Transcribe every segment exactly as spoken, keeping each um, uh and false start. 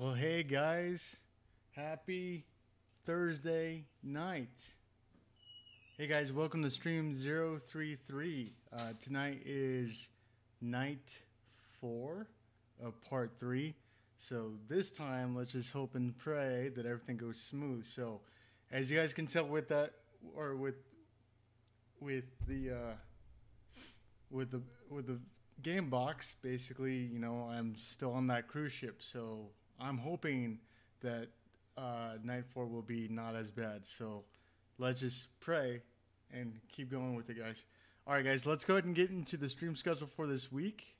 Well, hey guys, happy Thursday night. Hey guys, welcome to stream zero three three. Uh, tonight is Night Four of Part Three. So this time, let's just hope and pray that everything goes smooth. So, as you guys can tell with that, or with with the uh, with the with the game box, basically, you know, I'm still on that cruise ship. So I'm hoping that uh, Night Four will be not as bad. So let's just pray and keep going with it, guys. All right, guys, let's go ahead and get into the stream schedule for this week.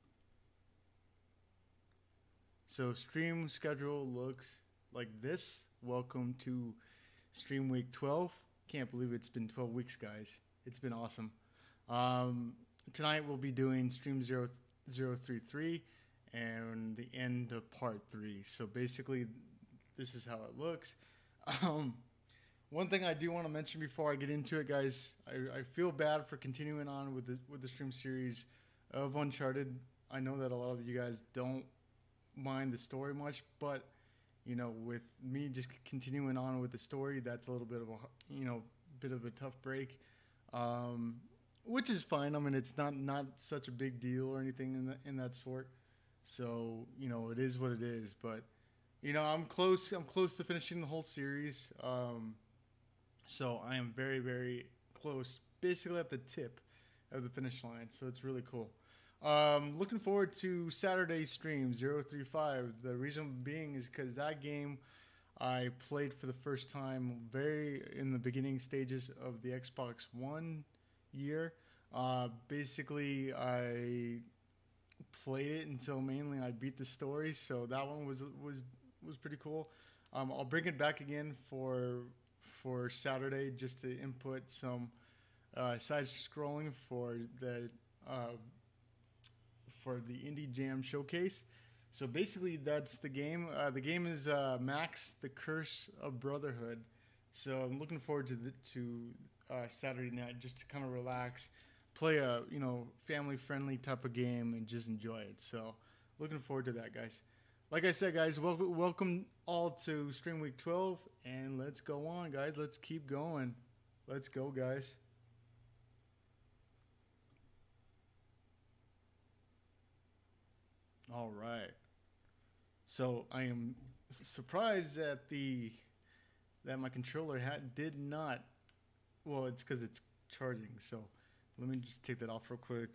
So stream schedule looks like this. Welcome to stream week twelve. Can't believe it's been twelve weeks, guys. It's been awesome. Um, tonight we'll be doing stream zero three three and the end of part three. So basically, this is how it looks. Um, one thing I do want to mention before I get into it, guys, I, I feel bad for continuing on with the with the stream series of Uncharted. I know that a lot of you guys don't mind the story much, but you know, with me just continuing on with the story, that's a little bit of a you know bit of a tough break, um, which is fine. I mean, it's not not such a big deal or anything in that in that sort. So you know, it is what it is. But you know, I'm close. I'm close to finishing the whole series. Um, so I am very very close, basically at the tip of the finish line. So it's really cool. Um, looking forward to Saturday's stream zero three five. The reason being is because that game I played for the first time very in the beginning stages of the Xbox One year. Uh, basically, I played it until mainly I beat the story, so that one was was was pretty cool. Um, I'll bring it back again for for Saturday just to input some uh, side scrolling for the. Uh, for the Indie Jam Showcase. So basically that's the game. Uh, the game is uh, Max, the Curse of Brotherhood. So I'm looking forward to the, to uh, Saturday night just to kind of relax, play a you know family-friendly type of game and just enjoy it. So looking forward to that, guys. Like I said, guys, welcome, welcome all to Stream Week twelve, and let's go on, guys. Let's keep going. Let's go, guys. All right. So I am surprised that the that my controller had did not. Well, it's because it's charging. So let me just take that off real quick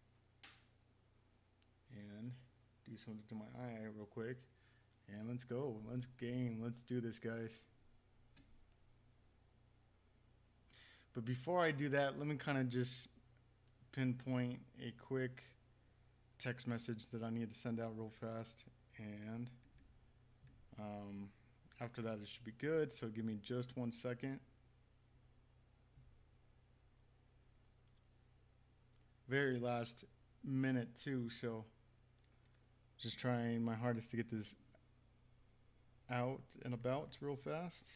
and do something to my eye real quick. And let's go. Let's game. Let's do this, guys. But before I do that, let me kind of just pinpoint a quick text message that I need to send out real fast, and um, after that it should be good. So give me just one second. Very last minute too, so just trying my hardest to get this out and about real fast.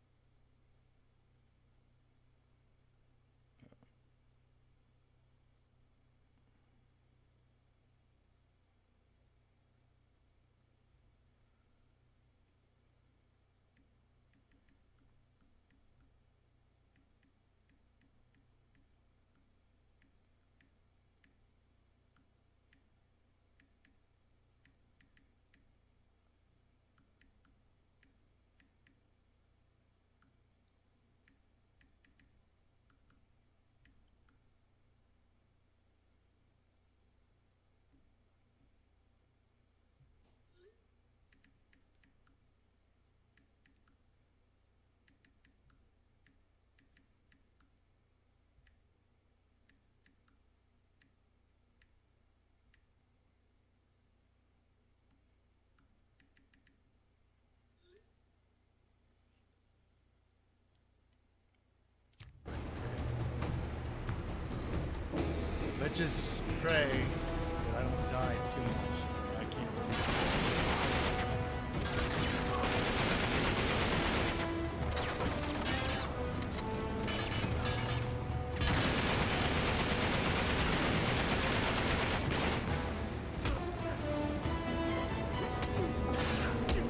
Let's just pray that I don't die too much. I can't remember.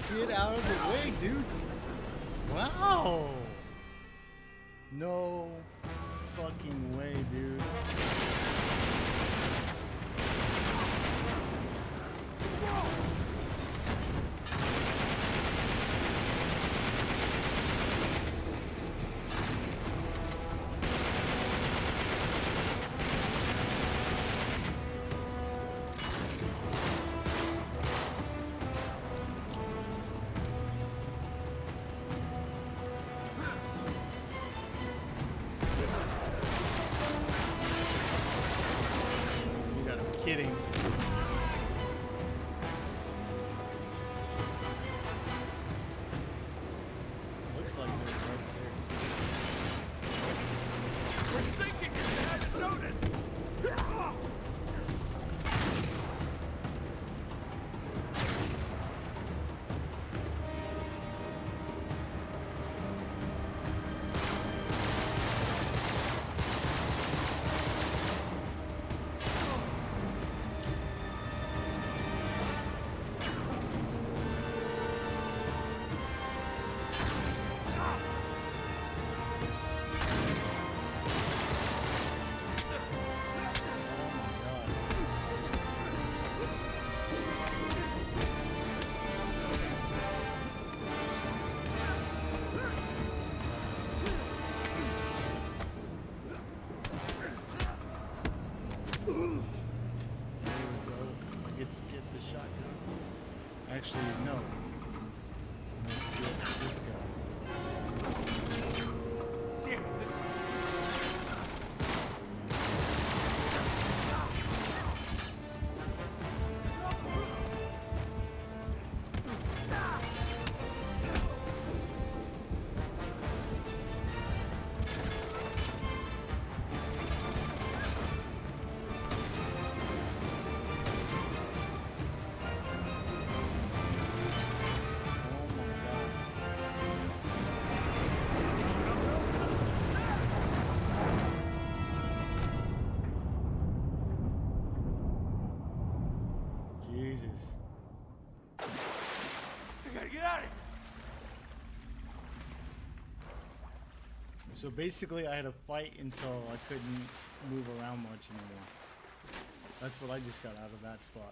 Get out of the way, dude. Wow. No fucking way, dude. Kidding. Looks like they're right there too. We're sinking! I hadn't noticed! Actually, no. Let's get this guy. Damn it, this is... Jesus. I gotta get out of here! So basically I had to fight until I couldn't move around much anymore. That's what I just got out of that spot.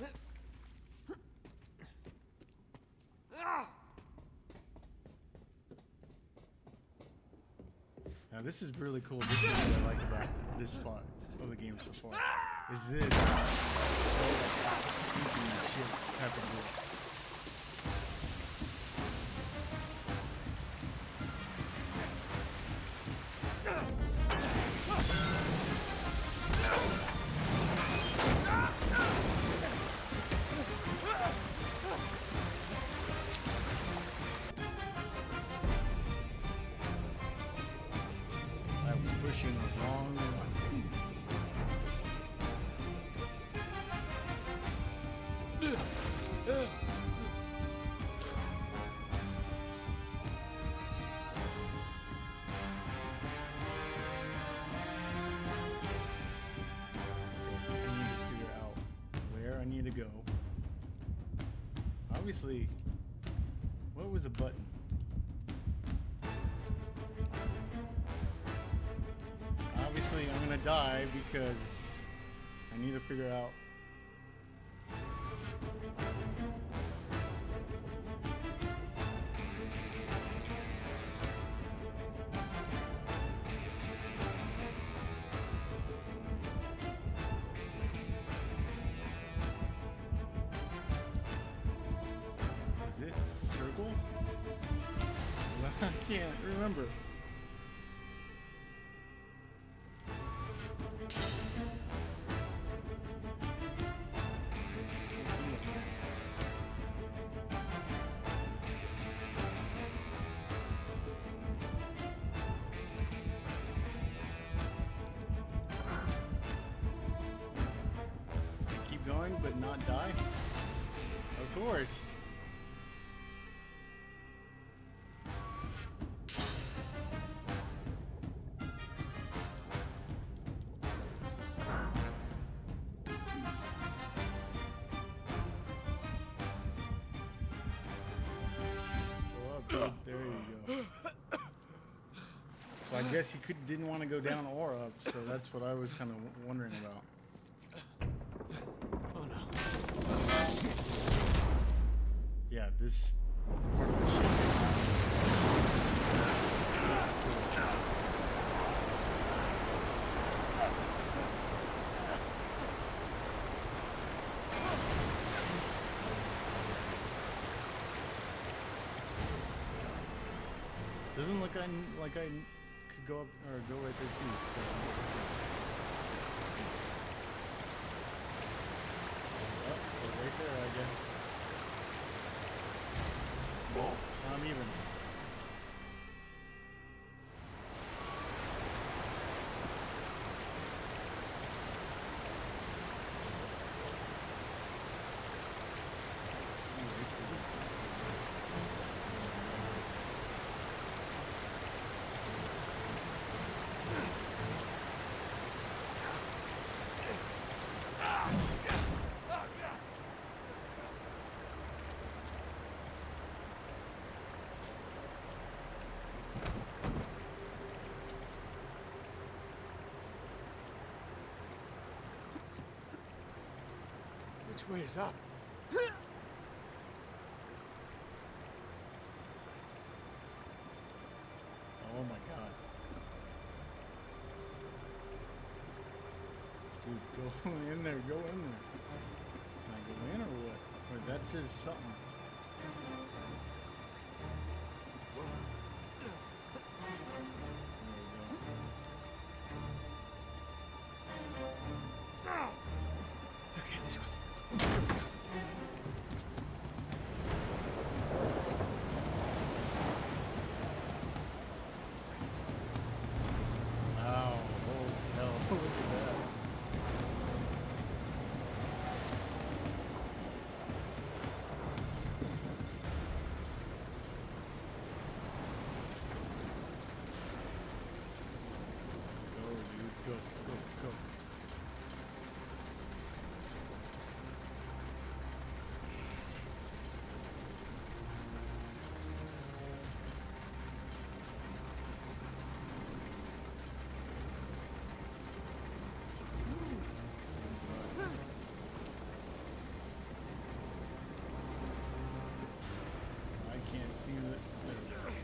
Now this is really cool. This is what I like about this spot of the game so far. Is this sinking shit type of deal. I was pushing a long one. To go. Obviously, what was the button? Obviously, I'm gonna die because I need to figure out. Circle? I can't remember. Keep going, but not die? Of course. dude. There you go. So I guess he could, didn't want to go down or up, so that's what I was kind of wondering about. Oh no. Yeah, this part of the ship. Doesn't look like, like I could go up or go right there too. So let's see. Oh, go right there, I guess. Well, I'm even. Which way is up? Oh my god. Dude, go in there, go in there. Can I go in or what? Or that's just something. Okay, this way. Wow, holy hell, look at that. Go, dude, go, go, go. Easy. I can't see that. There we go.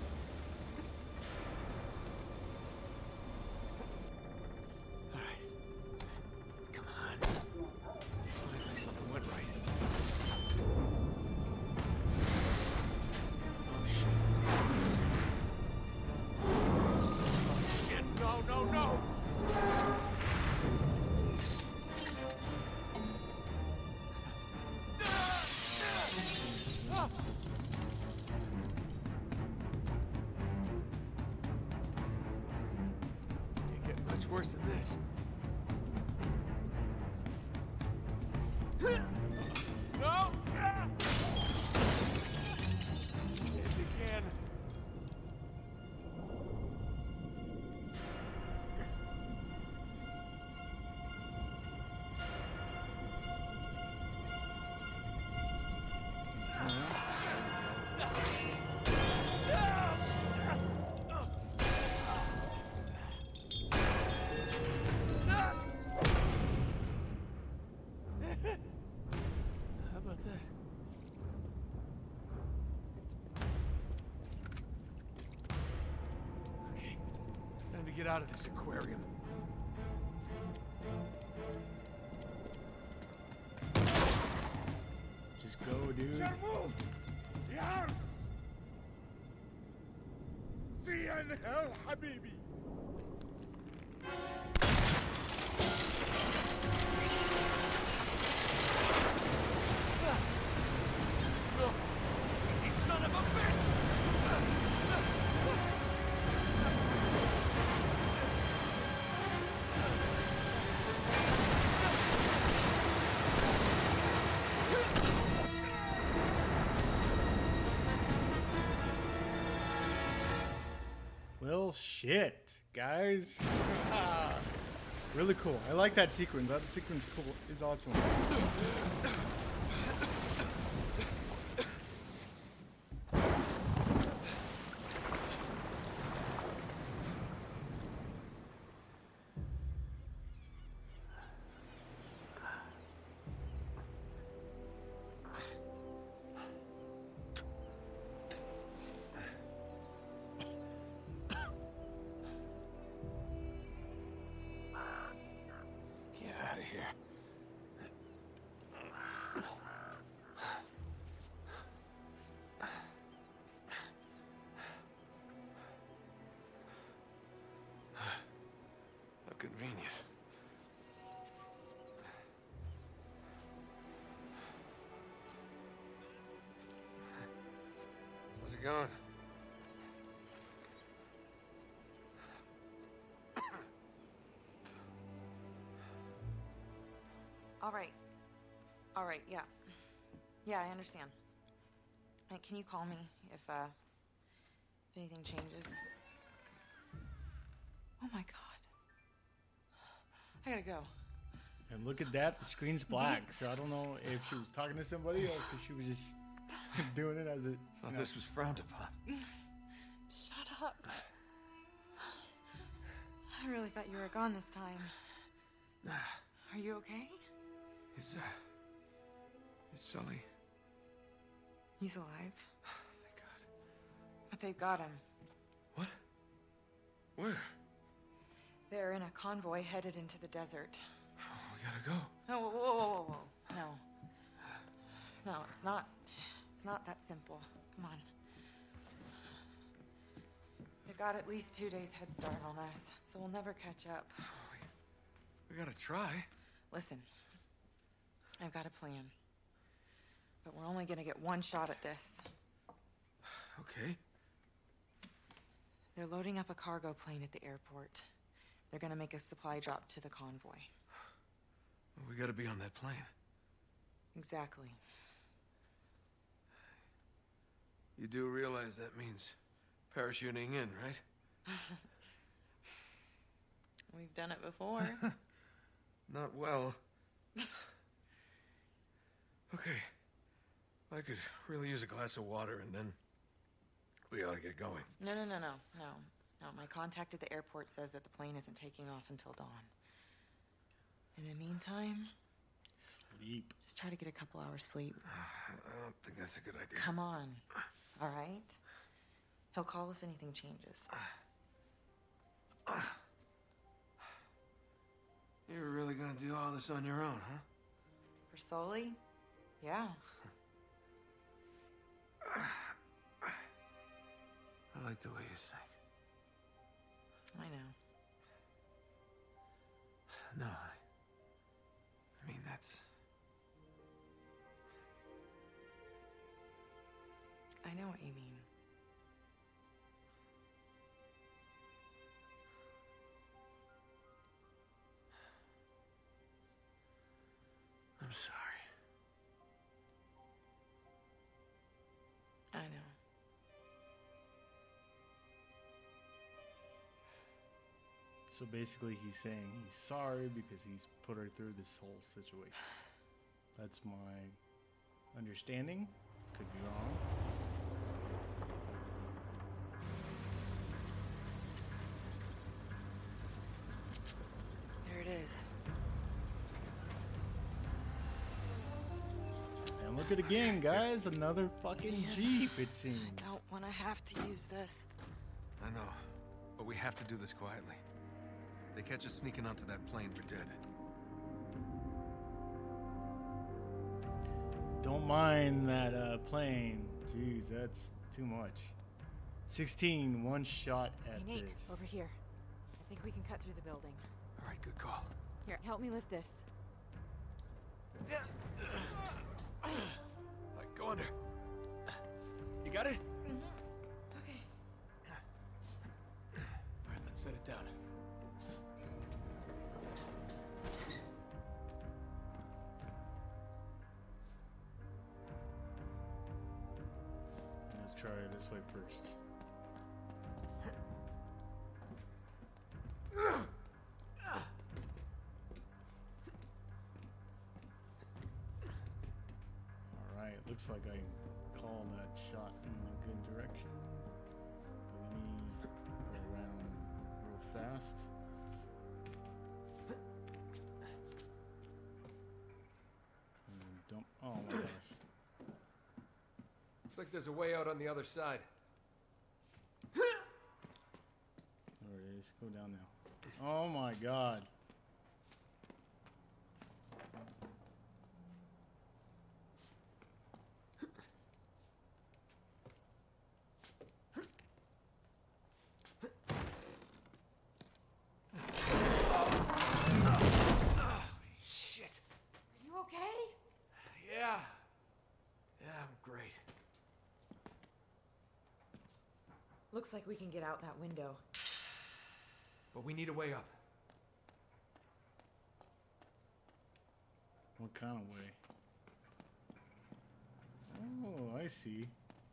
All right. Come on. Finally, something went right. Oh shit. Oh shit! No! No! No! Ah! Can't get much worse than this. No! If you can. How about that? Okay, time to get out of this aquarium. Just go, dude. Sharmut! Yes! See you in hell, Habibi! Easy, son of a bitch! Well, shit, guys. Really cool. I like that sequence. That sequence cool is awesome. convenient. How's it going? All right. All right, yeah. Yeah, I understand. Uh, Can you call me if, uh, if anything changes? Oh my God. I gotta go. And look at that, the screen's black. So I don't know if she was talking to somebody or if she was just doing it as a. Thought you know. this was frowned upon. Shut up. I really thought you were gone this time. Are you okay? Is, uh... Is Sully... He's alive. Thank God. But they've got him. What? Where? They're in a convoy headed into the desert. Oh, we gotta go. Oh, whoa, whoa, whoa, whoa, whoa. No. No, it's not... It's not that simple. Come on. They've got at least two days head start on us, so we'll never catch up. We gotta try. Listen, I've got a plan. But we're only gonna get one shot at this. Okay. They're loading up a cargo plane at the airport. They're gonna make a supply drop to the convoy. Well, we gotta be on that plane. Exactly. You do realize that means parachuting in, right? We've done it before. Not well. Okay. I could really use a glass of water, and then we ought to get going. No, no, no, no, no. No, my contact at the airport says that the plane isn't taking off until dawn. In the meantime, Sleep. just try to get a couple hours sleep. I don't think that's a good idea. Come on. All right? He'll call if anything changes. You're really gonna do all this on your own, huh? For Sully? Yeah. I like the way you think. I know. No, I... I mean, that's... I know what you mean. I'm sorry. I know. So basically, he's saying he's sorry because he's put her through this whole situation. That's my understanding. Could be wrong. There it is. And look at the game, guys. Another fucking Jeep, it seems. I don't want to have to use this. I know, but we have to do this quietly. They catch us sneaking onto that plane, we're dead. Don't mind that uh, plane. Jeez, that's too much. sixteen, one shot at Hey, Nate, this. over here. I think we can cut through the building. All right, good call. Here, help me lift this. All right, go under. You got it? Okay. All right, let's set it down. Let's try it this way first. Alright, looks like I called that shot in a good direction. Let me go around real fast. And dump. Oh my gosh. Looks like there's a way out on the other side. There it is. Go down now. Oh my god. Looks like we can get out that window. But we need a way up. What kind of way? Oh, I see.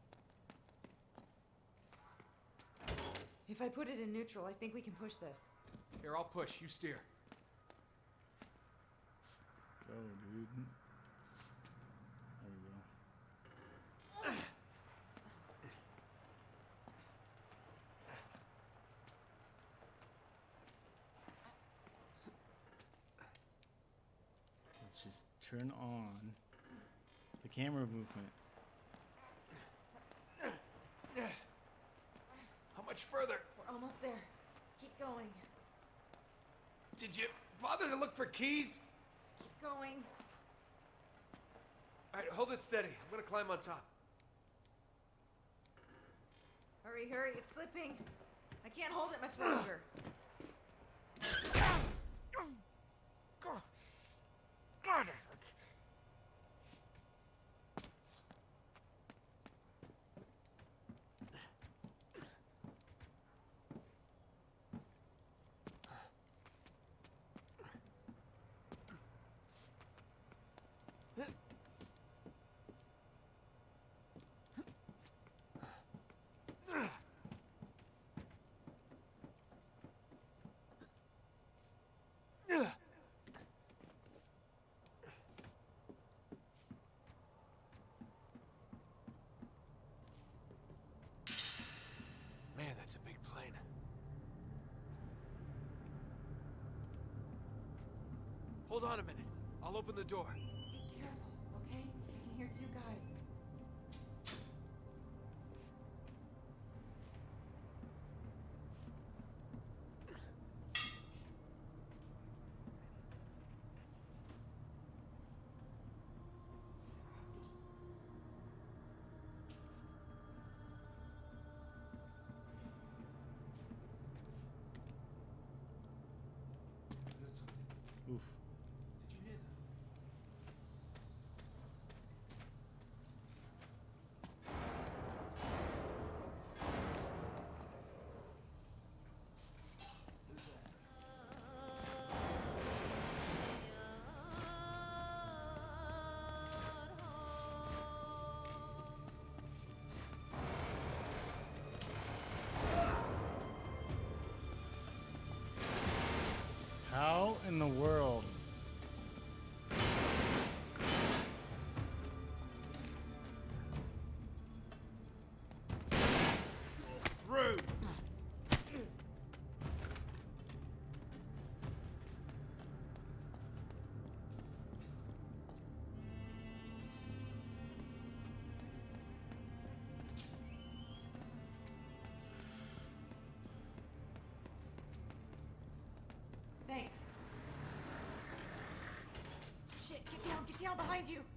If I put it in neutral, I think we can push this. Here, I'll push. You steer. Go, dude. There we go. Let's just turn on the camera movement. How much further? We're almost there. Keep going. Did you bother to look for keys? Keep going. All right, hold it steady. I'm gonna climb on top. Hurry, hurry. It's slipping. I can't hold it much longer. God. Man, that's a big plane. Hold on a minute. I'll open the door. Be careful, okay? I can hear two guys. Oof. How in the world? Through! Thanks. Shit, get down, get down behind you.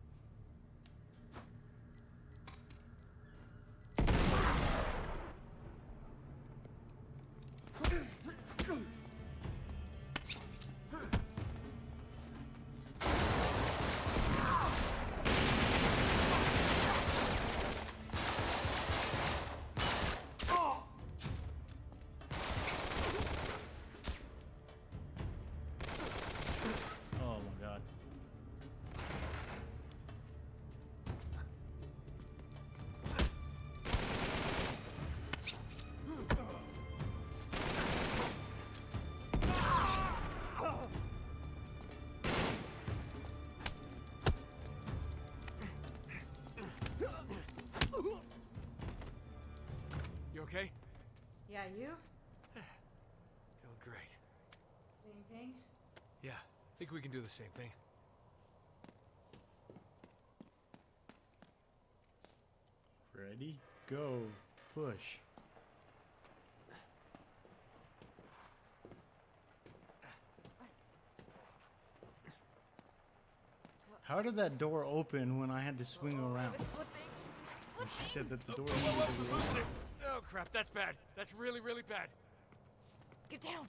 Oh my god. You okay? Yeah, you? Doing great. Same thing? Yeah, I think we can do the same thing. Ready? Go. Push. How did that door open when I had to swing around? It's slipping. It's She slipping. said that the door Whoa, whoa, needed to be whoa, open. losing it. Oh crap, that's bad. That's really, really bad. Get down.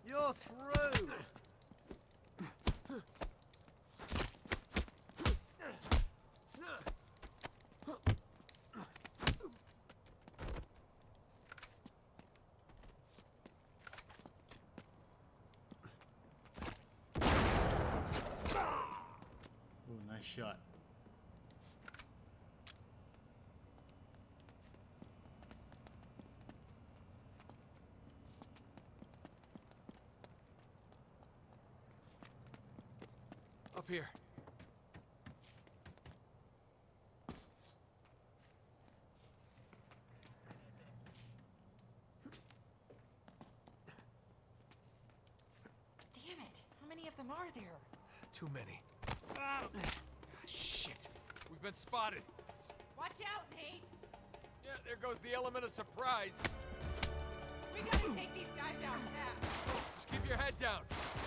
You're through! Ooh, nice shot. Up here. Damn it! How many of them are there? Too many. Ah, shit. We've been spotted. Watch out, Nate! Yeah, there goes the element of surprise. We gotta take these guys out fast. Just keep your head down.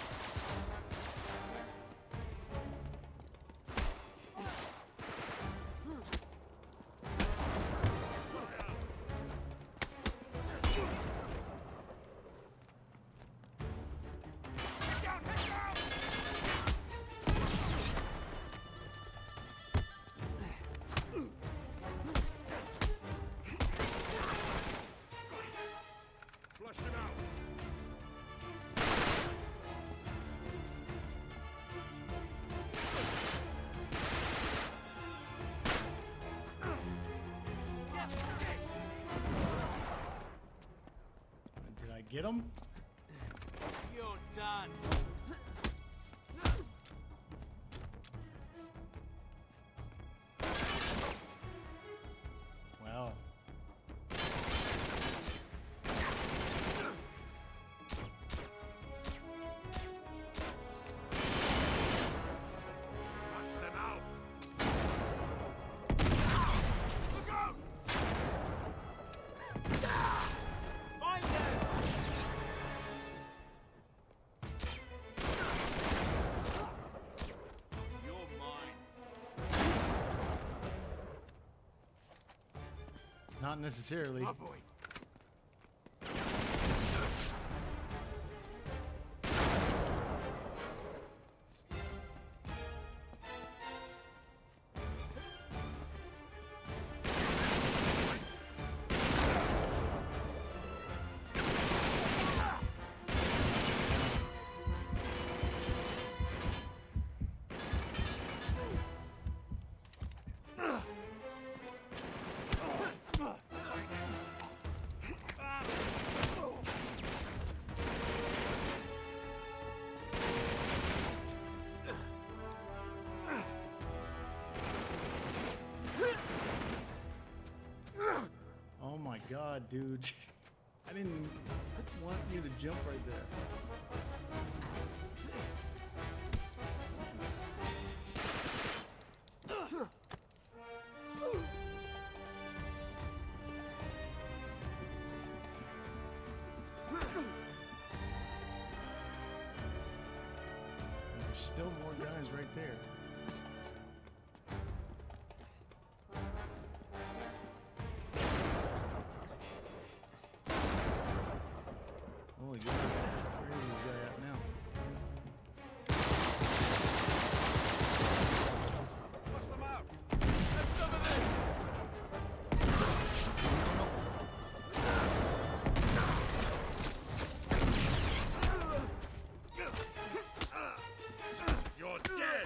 Flush him out. Did I get him? You're done. Well. Flush them out. Look out! Find them! You're mine. Not necessarily. Oh boy. Oh my god, dude. I didn't want you to jump right there. There's still more guys right there. Holy God, where is this guy at now? Flush them out. Have some of this! You're dead.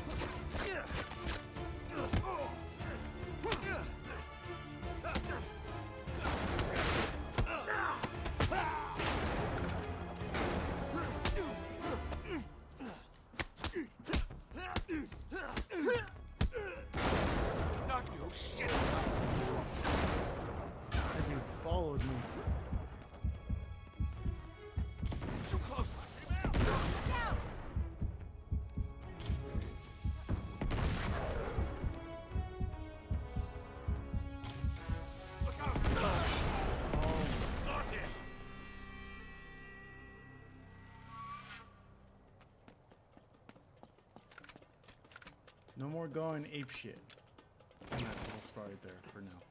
Doctor, oh shit! That dude followed me. Too close! Look out. Oh, Got him. no more going ape shit. I'm at a little spot right there for now.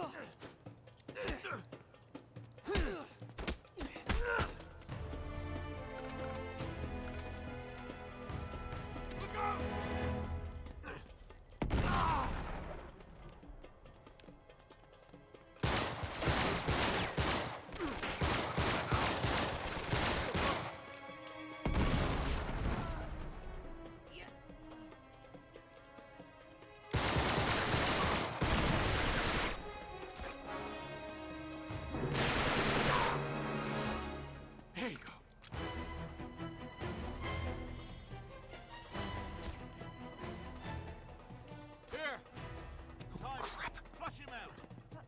There you go. Here. Time. Flush him out.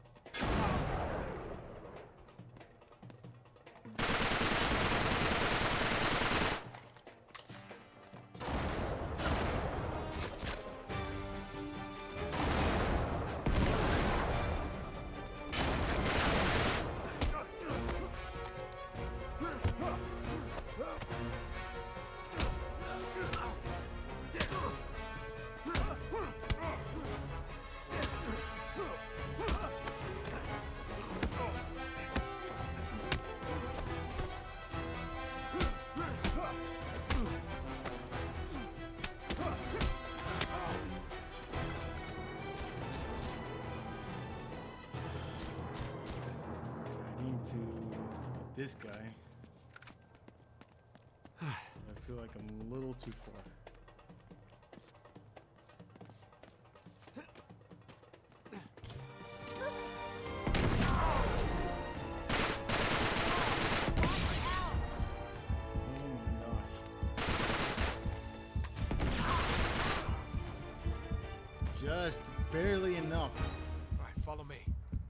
I need to get this guy. I feel like I'm a little too far. Oh my gosh. Just barely enough. All right, follow me.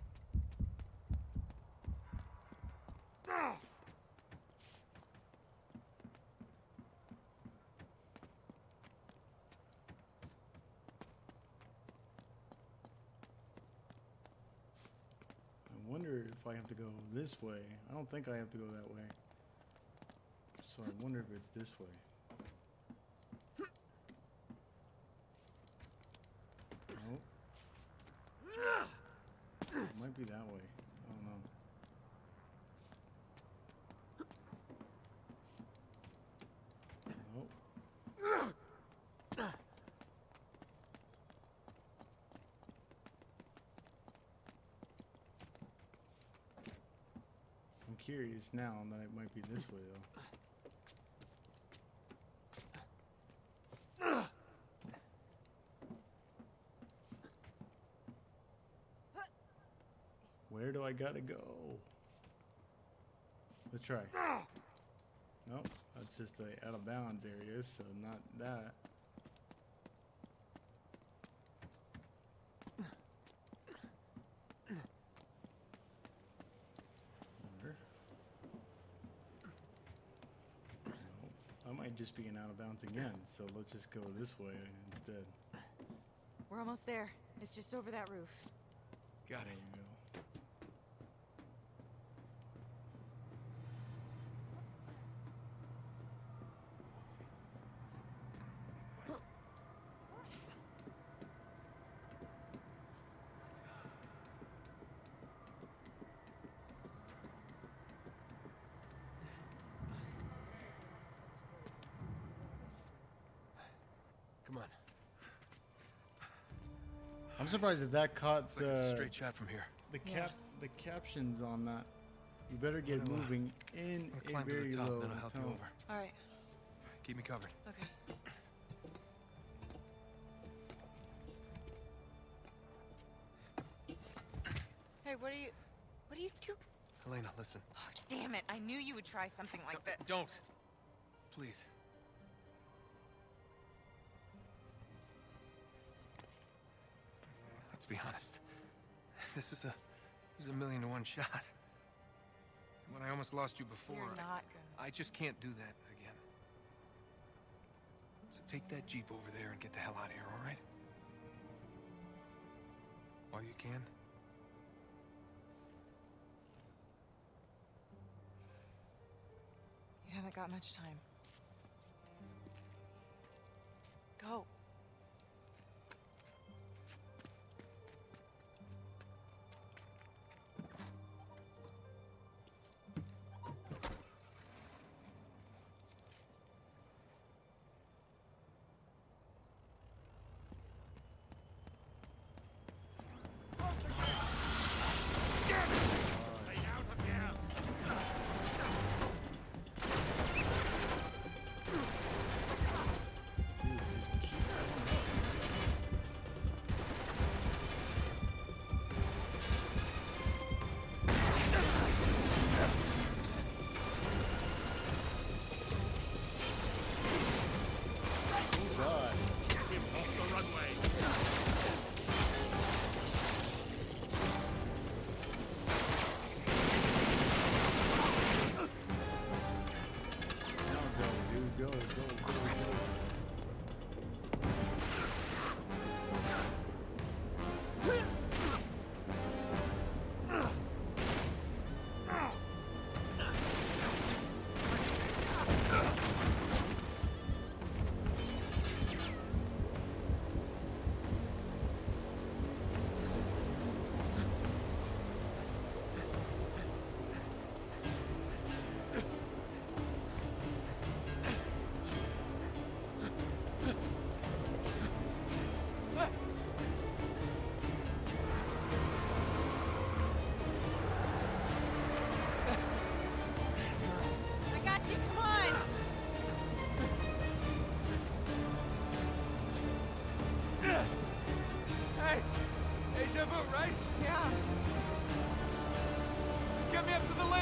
I wonder if I have to go this way. I don't think I have to go that way. So I wonder if it's this way. Nope. It might be that way. I don't know. Nope. I'm curious now that it might be this way though. Where do I gotta go? Let's try. Nope, that's just a out of bounds area, so not that. Or- Nope, I might just be an out of bounds again, so let's just go this way instead. We're almost there. It's just over that roof. Got There it. we go. Come on. I'm surprised that that caught Looks like it's a the straight shot from here. the cap the captions on that. You better get I'm gonna, uh, moving in I'm gonna a climb to very the top, low then I'll help you tone. over. All right. Keep me covered. Okay. Hey, what are you... What are you doing? Elena, listen. Oh, damn it. I knew you would try something like No, this. Don't. Please. Let's be honest. This is a this is a million to one shot. When I almost lost you before, You're I, not gonna... I just can't do that again. So take that Jeep over there and get the hell out of here, all right? While you can. You haven't got much time. Go.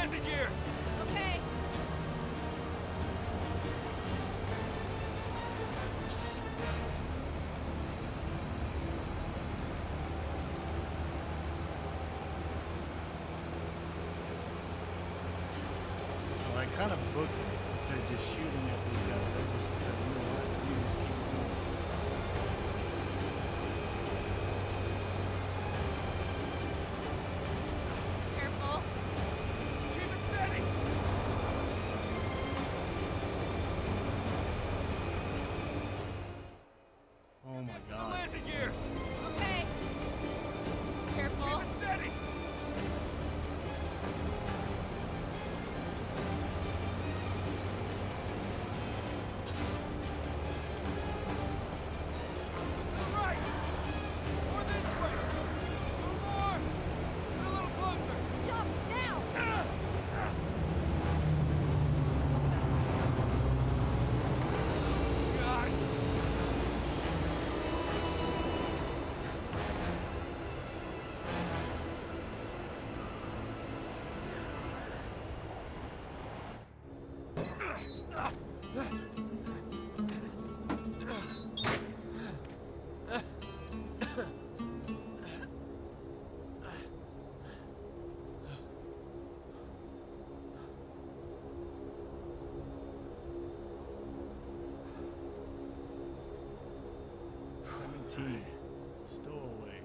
landing gear! Okay. So I kind of booked it instead of just shooting at these guys. I just said, you know what, you just keep going. Careful. Keep it steady! Oh my The god. landing gear! Okay. Careful. Keep it steady! To the right! More this way! A little more! Get a little closer! Jump now. God! seventeen. Stowaway.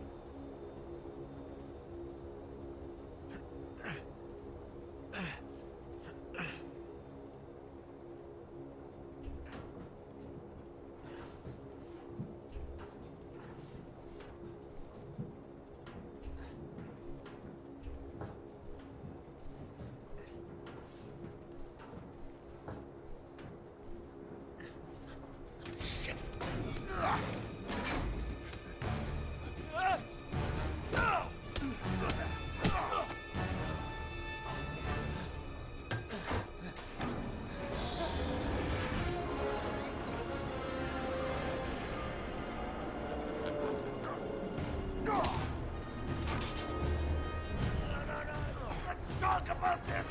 Talk about this!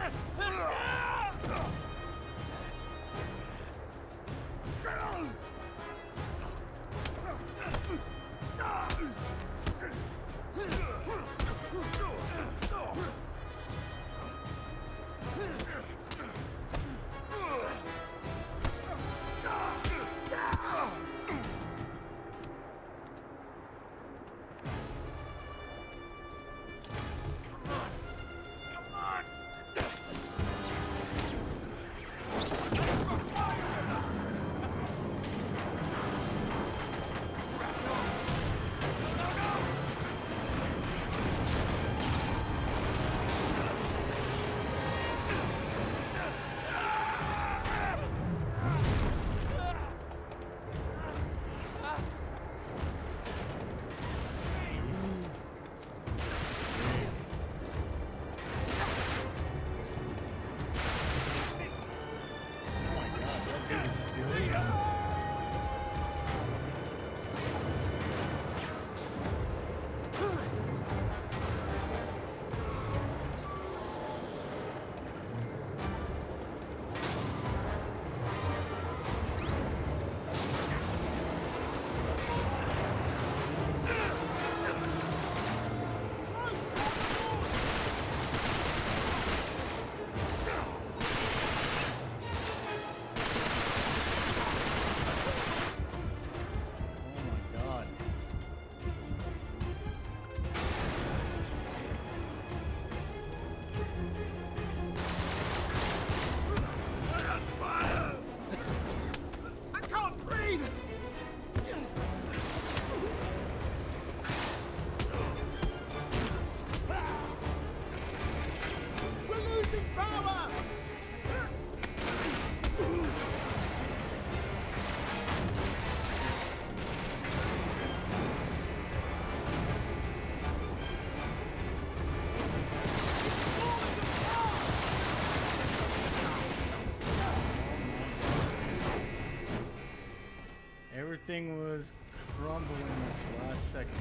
Everything was crumbling at the last second.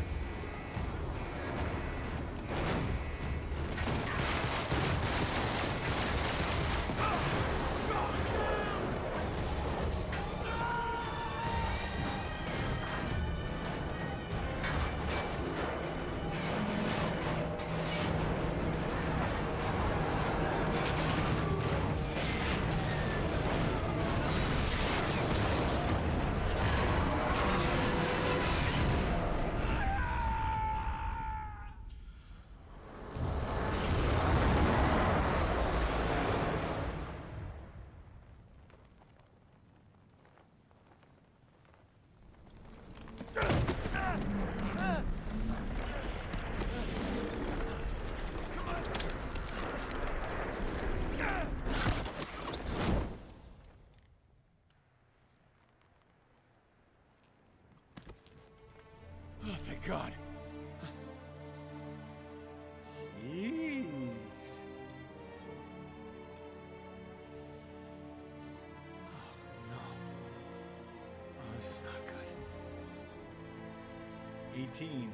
eighteen.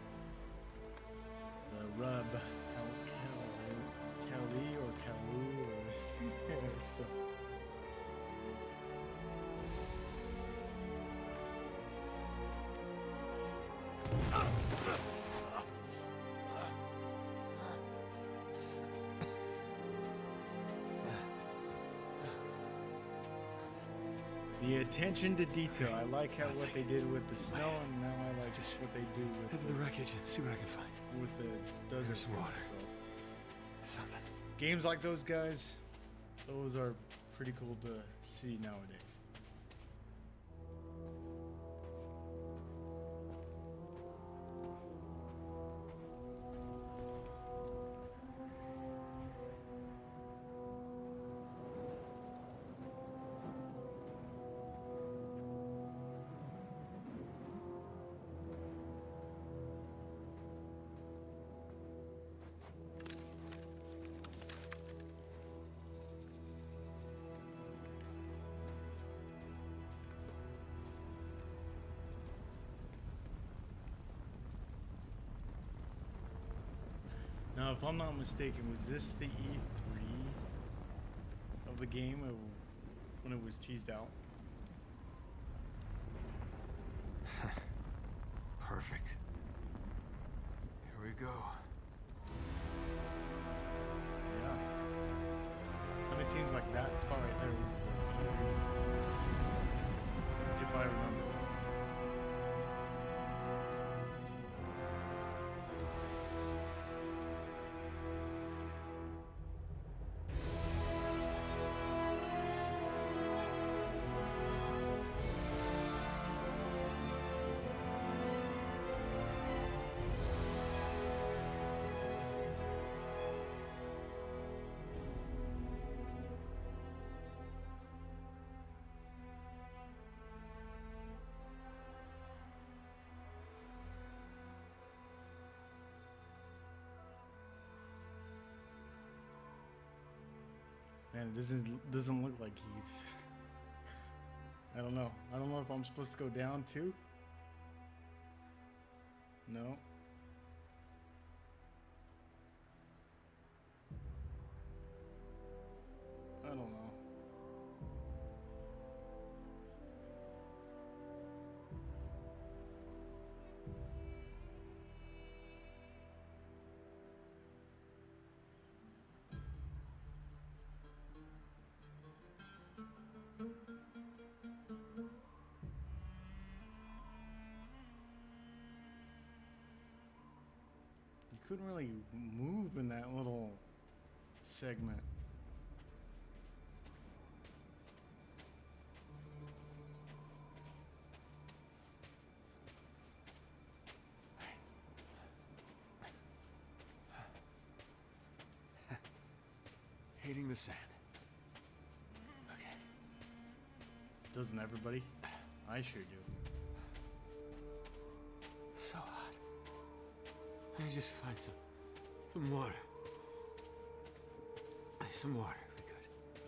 The rub. Cali or Kalu or so. The attention to detail. I like how what they did with the snow, and now I like just what they do with Head to the, the wreckage and see what I can find. with the desert. There's some water. So. Something. Games like those, guys, those are pretty cool to see nowadays. Now, if I'm not mistaken, was this the E three of the game of when it was teased out? Perfect. Here we go. Yeah. Kind of seems like that spot right there was the E three. If I remember. Man, it doesn't doesn't look like he's. I don't know. I don't know if I'm supposed to go down too. No. I don't know. Couldn't really move in that little segment. Hating the sand. Okay. Doesn't everybody? I sure do. So hot. I just find some, some water. Some water would be good.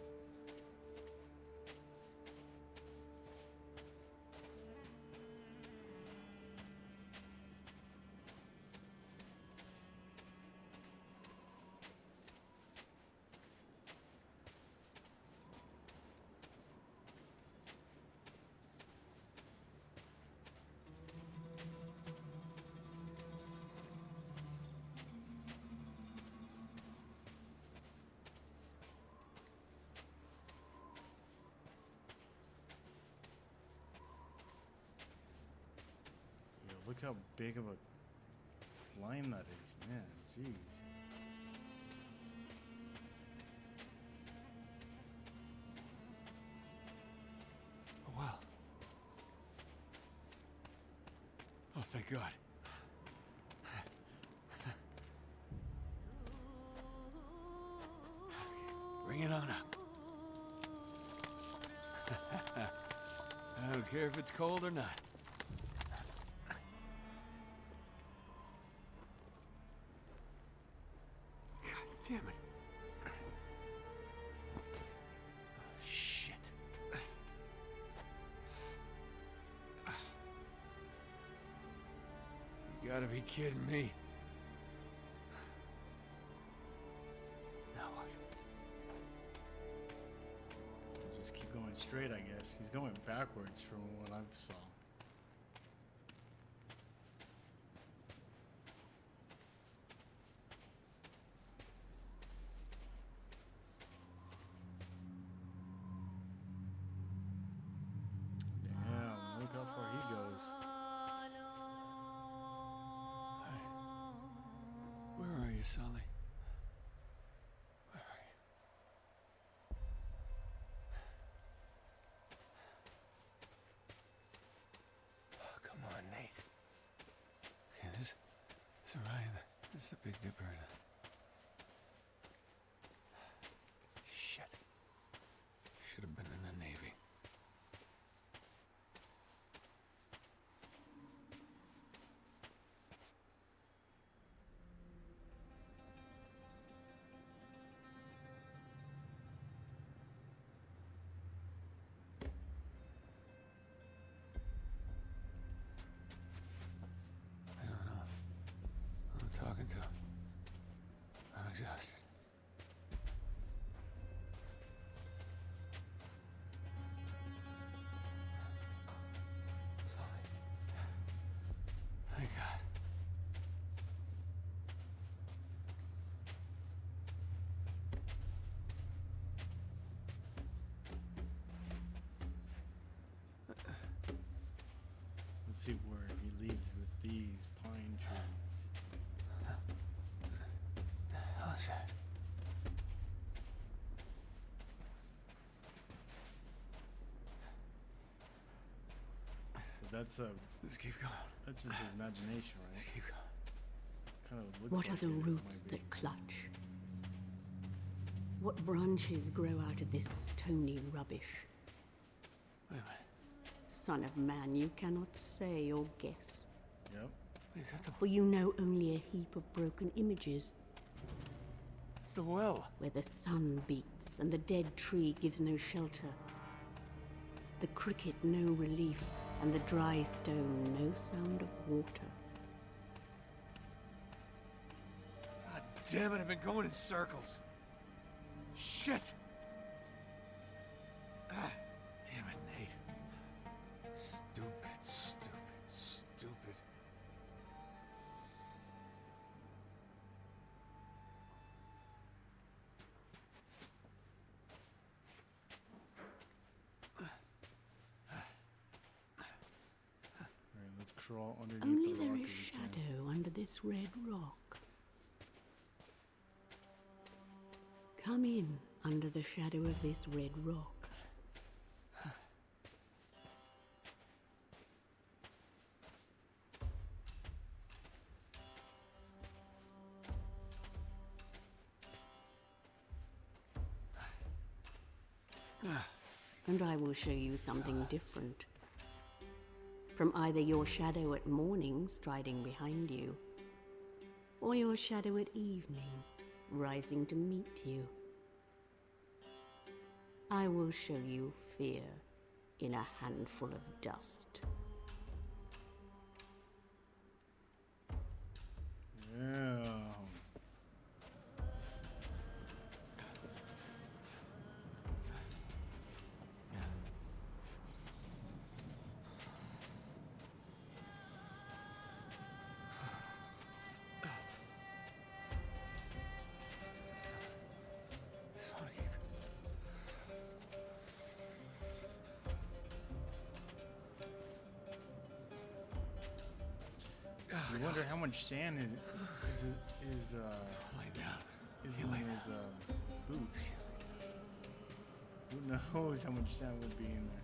Look how big of a line that is, man. Jeez. Oh, well. Oh, thank God. Bring it on up. I don't care if it's cold or not. Damn it. Oh, shit. gotta be kidding me. Now what? Just keep going straight, I guess. He's going backwards from what I saw. Damn, look how far he goes. Where are you, Sully? Where are you? Oh, come on, Nate. Okay, this, this Orion, this is a Big Dipper. Shit. Should have been in the Navy. I don't know. Who I'm talking to. I'm exhausted. Sully. Thank God. Let's see where he leads with these pine trees. The hell is that? But that's uh, Let's keep going. that's just his imagination, right? Let's keep going. Kind of looks What like are the it might roots be. that clutch? What branches grow out of this stony rubbish? Wait a minute. Son of man, you cannot say or guess, Yep. Is that the... for you know only a heap of broken images, It's the well. where the sun beats and the dead tree gives no shelter, the cricket no relief, and the dry stone no sound of water. God damn it, I've been going in circles. Shit! Ah, damn it, Nate. Stupid, stupid, stupid. Alright, let's crawl underneath Only the there rock is if we can. shadow under this red rock. Come in under the shadow of this red rock. And I will show you something different. From either your shadow at morning striding behind you, or your shadow at evening rising to meet you. I will show you fear in a handful of dust. Yeah. I wonder how much sand is is, is uh Lay down. is You in lay his uh, boots. Who knows how much sand would be in there?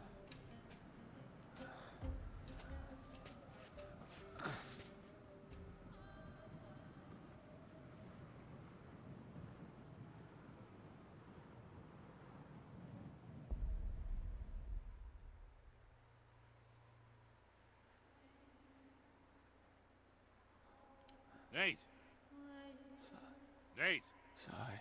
Nate! Nate! Sigh.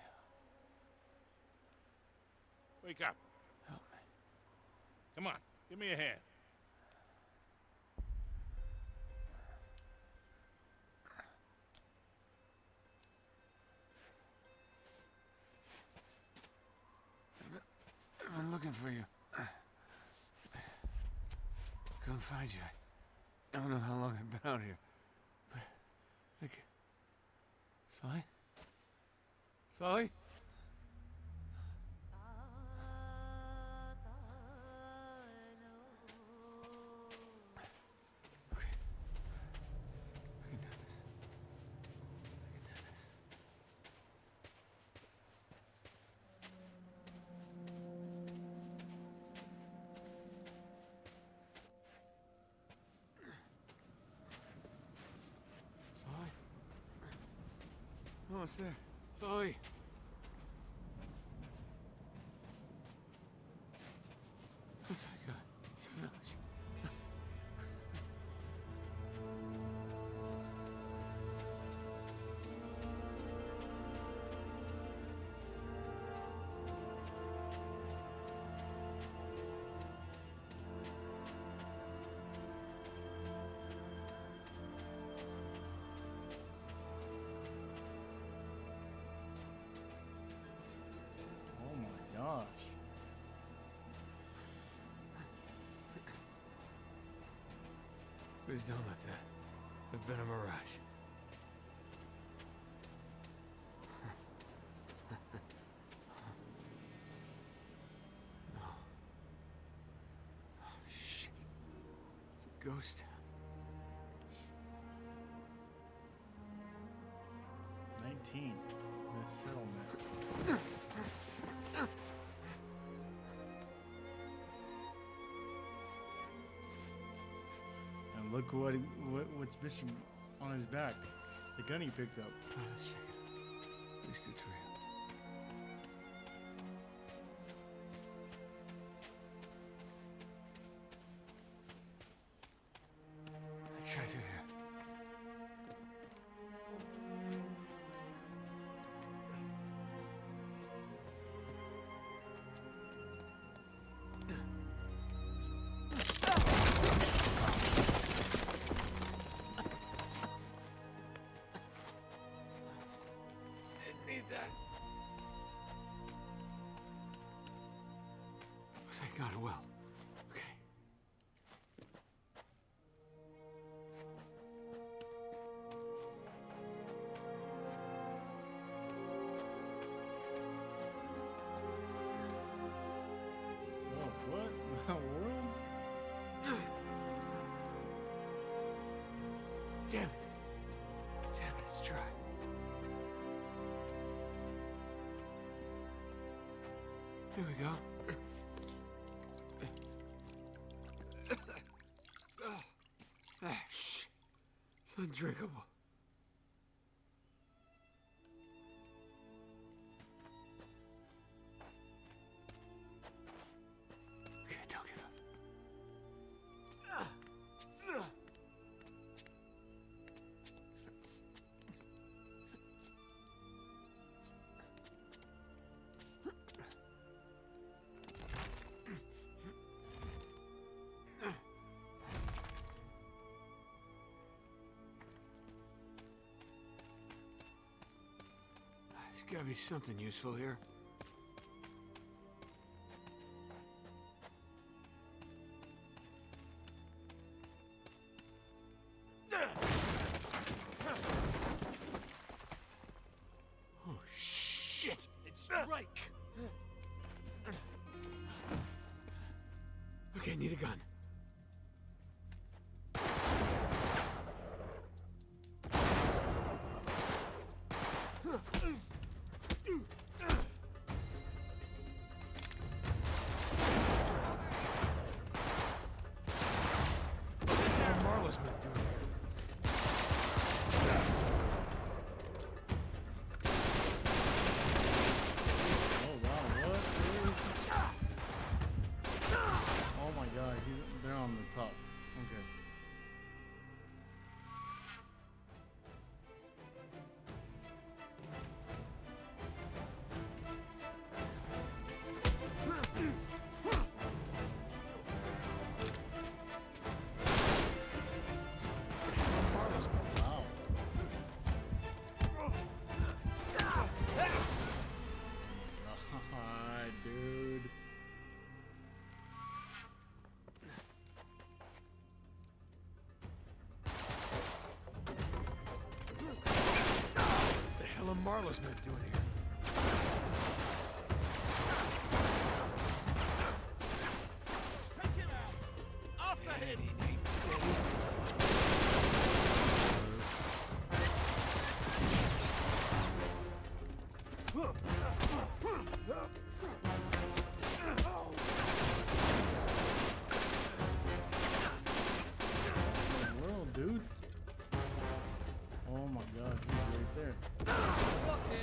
Wake up. Help me. Come on, give me a hand. looking for you. Couldn't find you. I don't know how long I've been out here. But I think... Sully? Sully? Oh, it's there. Sully. Oh my God. It's a village. Gosh. Please don't let that have been a mirage. No. Oh, shit. It's a ghost town. nineteen. The settlement. Look what, what what's missing on his back. The gun he picked up. Oh, let's check it out. At least it's real. Let's try through here. Thank God, well. Okay. Oh, what in the world? Damn it. Damn it, it's dry. Here we go. Ah, shit. It's undrinkable. Okay, don't give up. There's gotta be something useful here. Oh, shit! It's strike! Okay, need a gun. Oh my God, he's Marlowe's man doing here? Take him out! Off the head! Steady, Nate, steady. What in the world, dude? Oh my god, he's right there. Look him!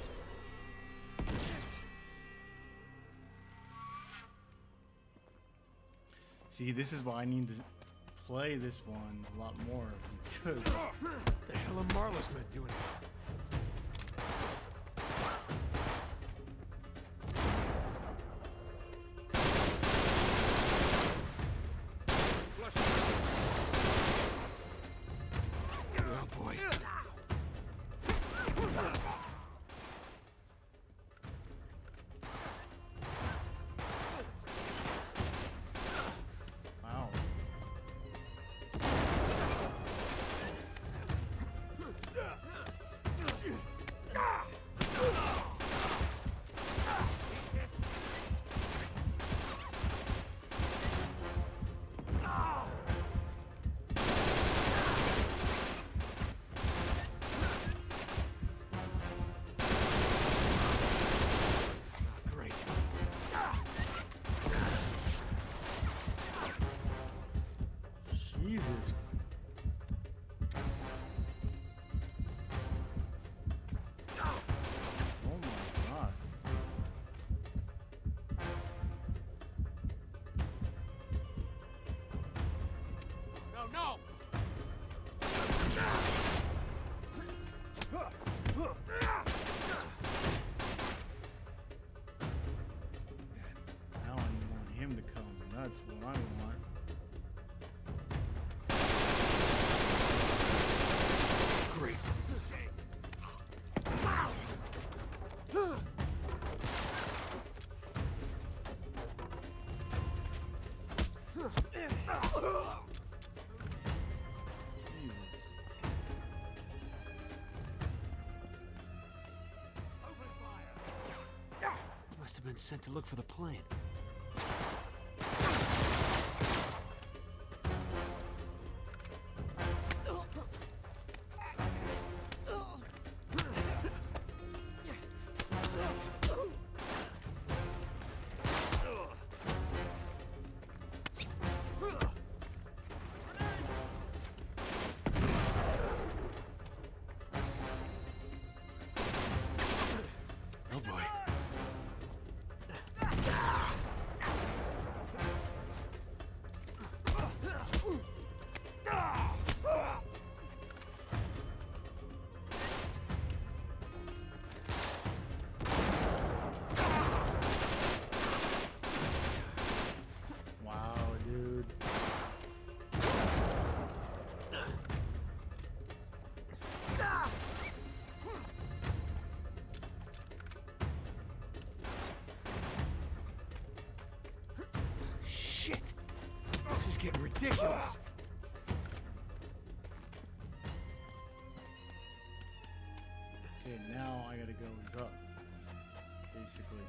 See, this is why I need to play this one a lot more because The hell are Marlowe's men doing here? Oh boy. wow. Great. Jesus. Oh my god. No, no! Now I want him to come. That's what I want. Great. Jesus. Must have been sent to look for the plane. Oh boy. Wow, dude. Shit! This is getting ridiculous. Okay, now I gotta go up. Basically.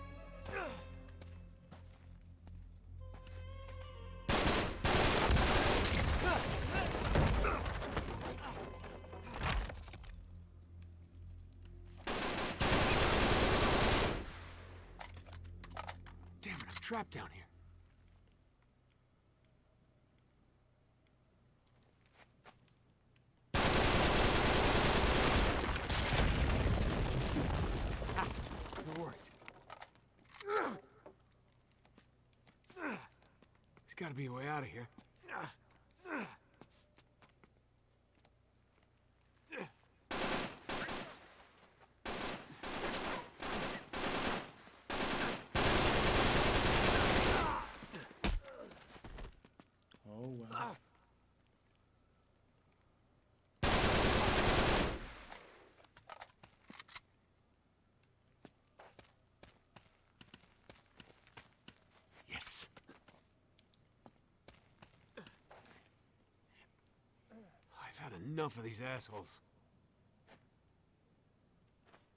Damn it, I'm trapped down here. Ah, it worked. There's gotta be a way out of here. Oh well. Yes. I've had enough of these assholes.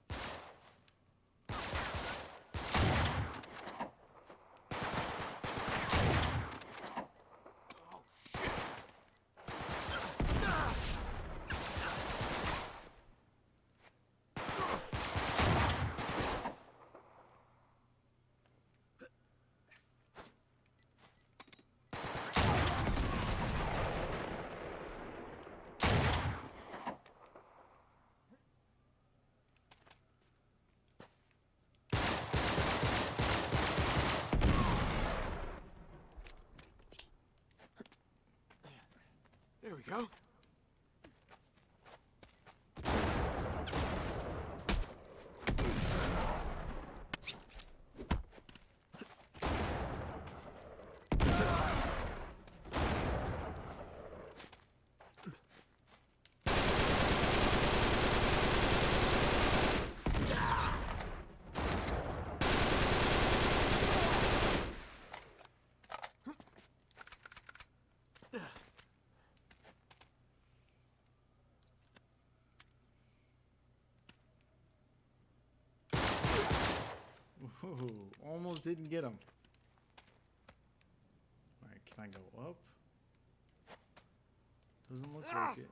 we go. Whoa, almost didn't get him. Alright, can I go up? Doesn't look like it.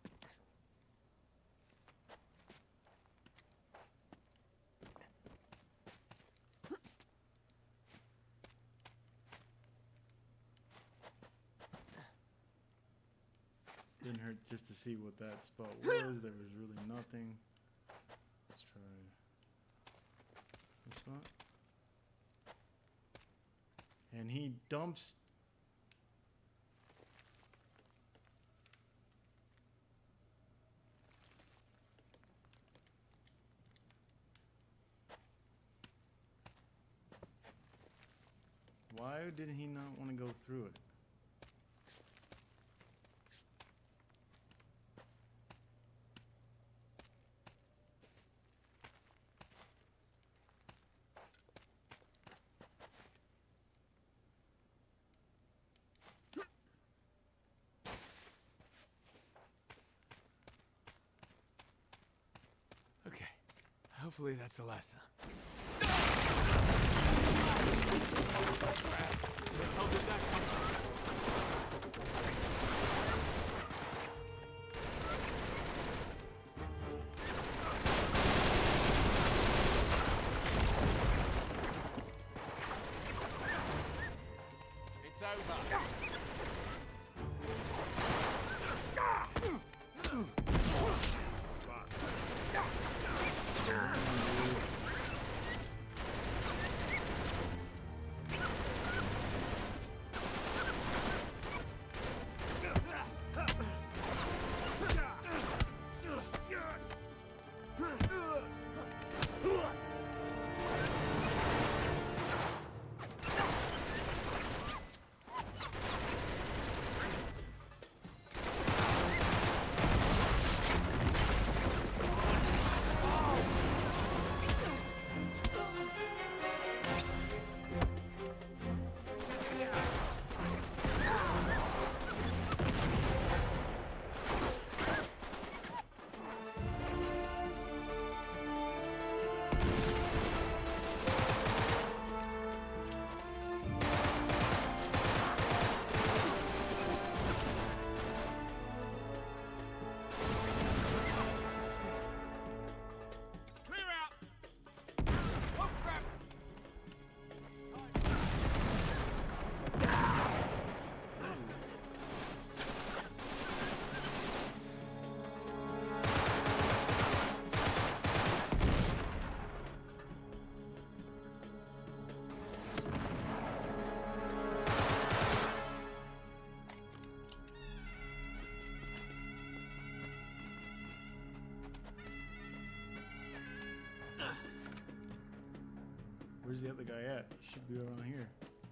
Didn't hurt just to see what that spot was. There was really nothing. Let's try this spot. And he dumps. Why did he not want to go through it? Okay. Hopefully that's the last time. How did that come from? It's over. Where's the other guy at? He should be around here.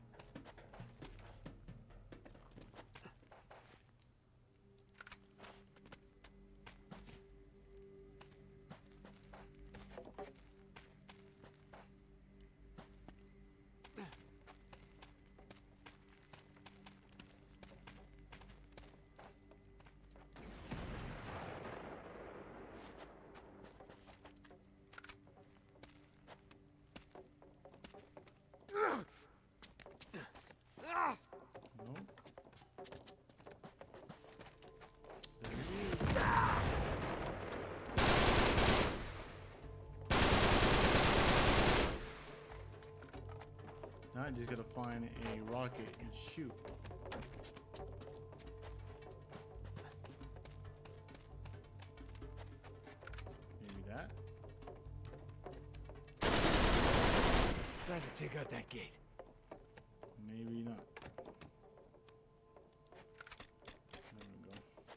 Now I just gotta find a rocket and shoot. Maybe that? Time to take out that gate. Maybe not. There we go.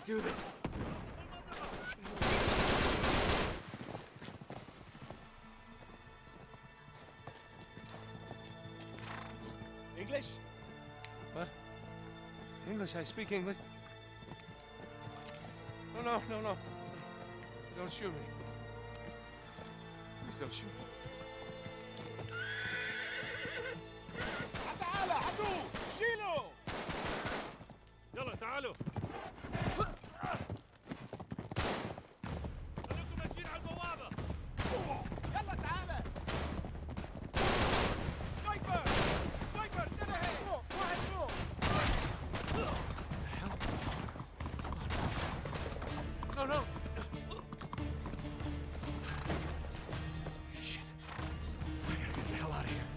do this. English? What? English, I speak English. No, no, no, no. Don't shoot me. Please don't shoot me. تعال عدو شيلوا يلا تعالوا خليكم ماشيين على البوابة. يلا تعال سنايبر سنايبر انتبه فوق واحد فوق No, no. Shit. I gotta get the hell out of here.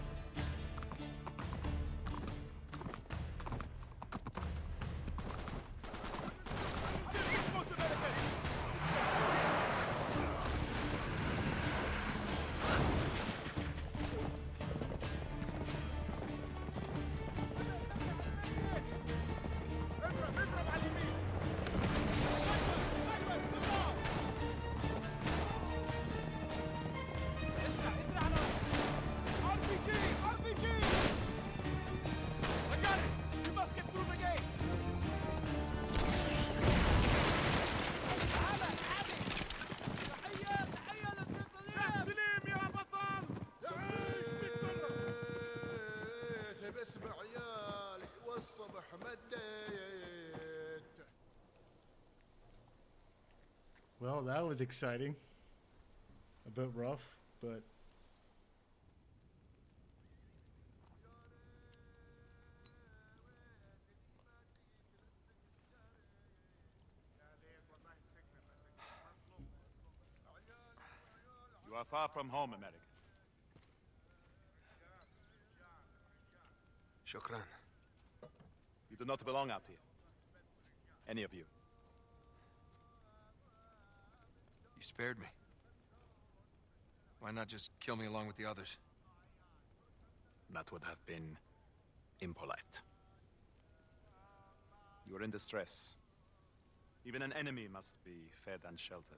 Well, that was exciting. A bit rough, but You are far from home, American. Shukran. You do not belong out here. Any of you. You spared me. Why not just kill me along with the others? That would have been impolite. You are in distress. Even an enemy must be fed and sheltered.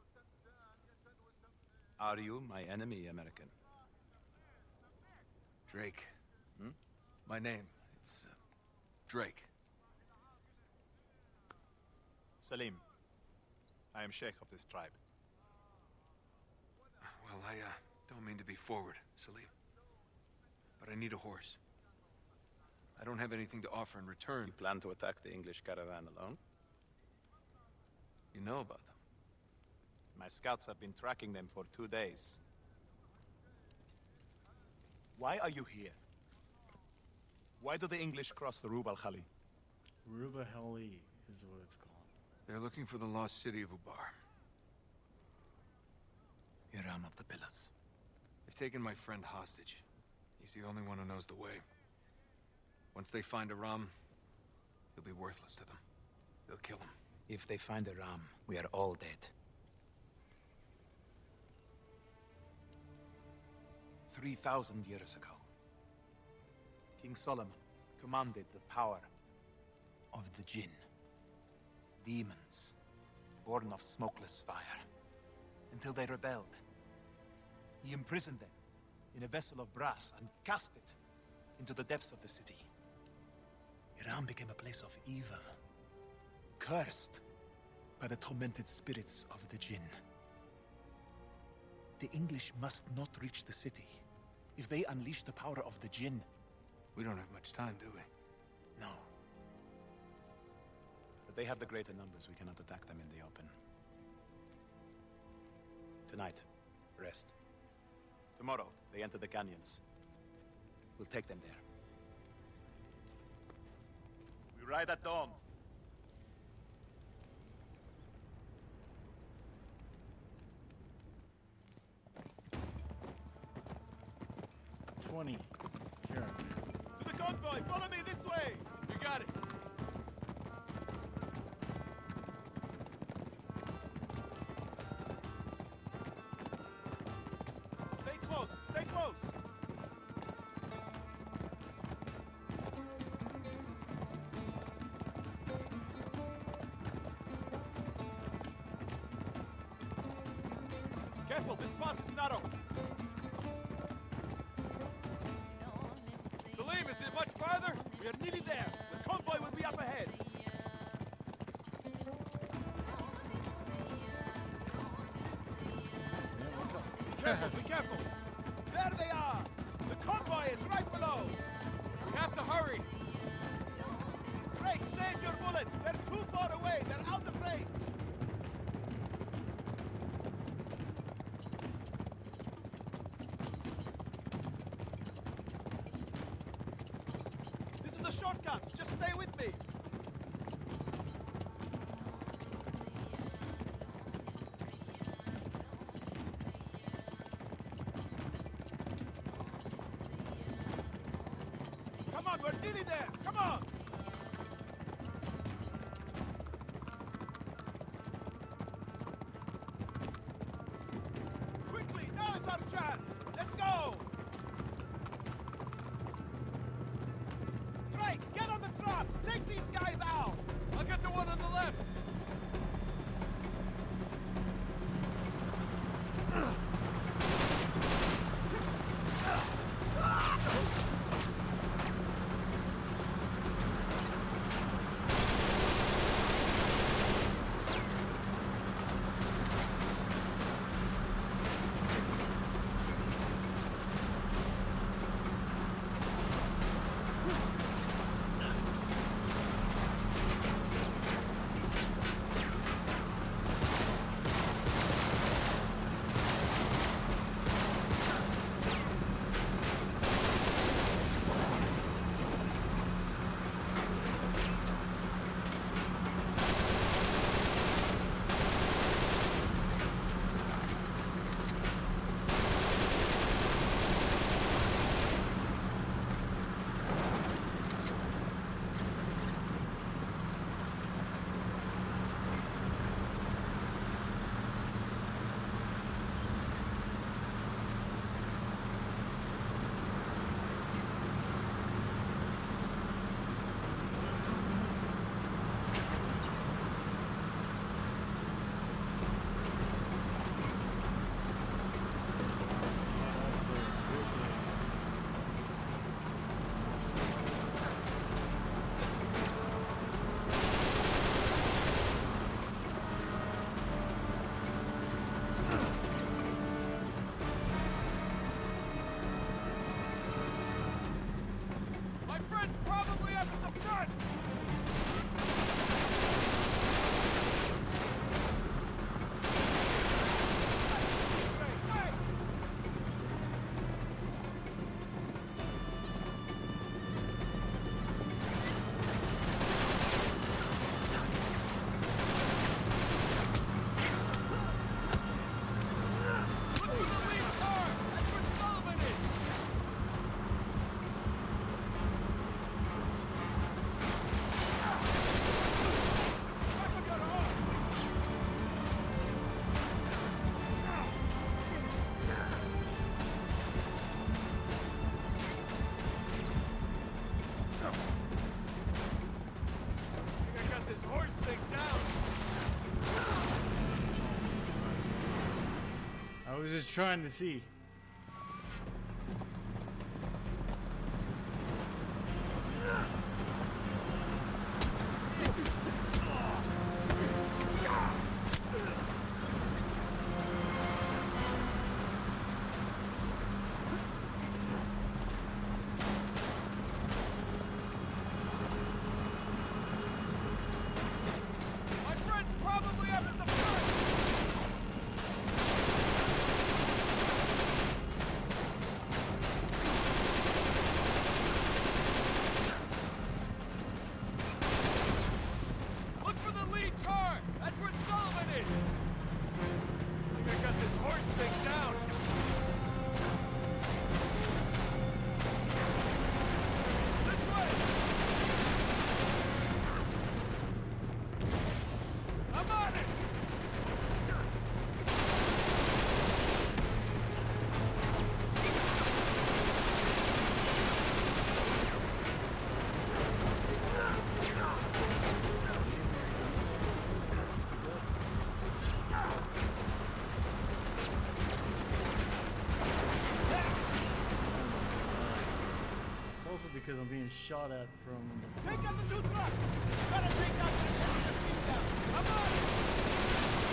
Are you my enemy, American? Drake. Hmm? My name. It's uh, Drake. Salim. I am Sheikh of this tribe. Well, I uh, don't mean to be forward, Salim. But I need a horse. I don't have anything to offer in return. You plan to attack the English caravan alone? You know about them. My scouts have been tracking them for two days. Why are you here? Why do the English cross the Rub al-Khali? Ruba Heli is what it's called. They're looking for the lost city of Ubar. Hiram of the Pillars. They've taken my friend hostage. He's the only one who knows the way. Once they find Aram, he'll be worthless to them. They'll kill him. If they find Aram, we are all dead. Three thousand years ago, King Solomon commanded the power of the Jinn. Demons, born of smokeless fire, until they rebelled. He imprisoned them in a vessel of brass and cast it into the depths of the city. Iran became a place of evil, cursed by the tormented spirits of the Jinn. The English must not reach the city. If they unleash the power of the Jinn... We don't have much time, do we? No. But they have the greater numbers. We cannot attack them in the open. Tonight, rest. Tomorrow, they enter the canyons. We'll take them there. We ride at dawn. twenty. Here. To the convoy! Follow me this way! You got it. Stay close! Stay close! Careful, this pass is narrow. Salim, is it much farther? We are nearly there. The convoy will be up ahead. Be careful, be careful. There they are. The convoy is right below. We have to hurry. Drake, save your bullets. They're too far away. They're out of range. This is a shortcut. Just stay with me. Come on, we're nearly there. Come on. Quickly, now is our chance. Let's go. Drake, get on the trucks. Take these guys out. I'll get the one on the left. I was just trying to see. My friend's probably up at the front! because I'm being shot at from the... Take out the two trucks! Gotta take out that heavy machine gun! Come on!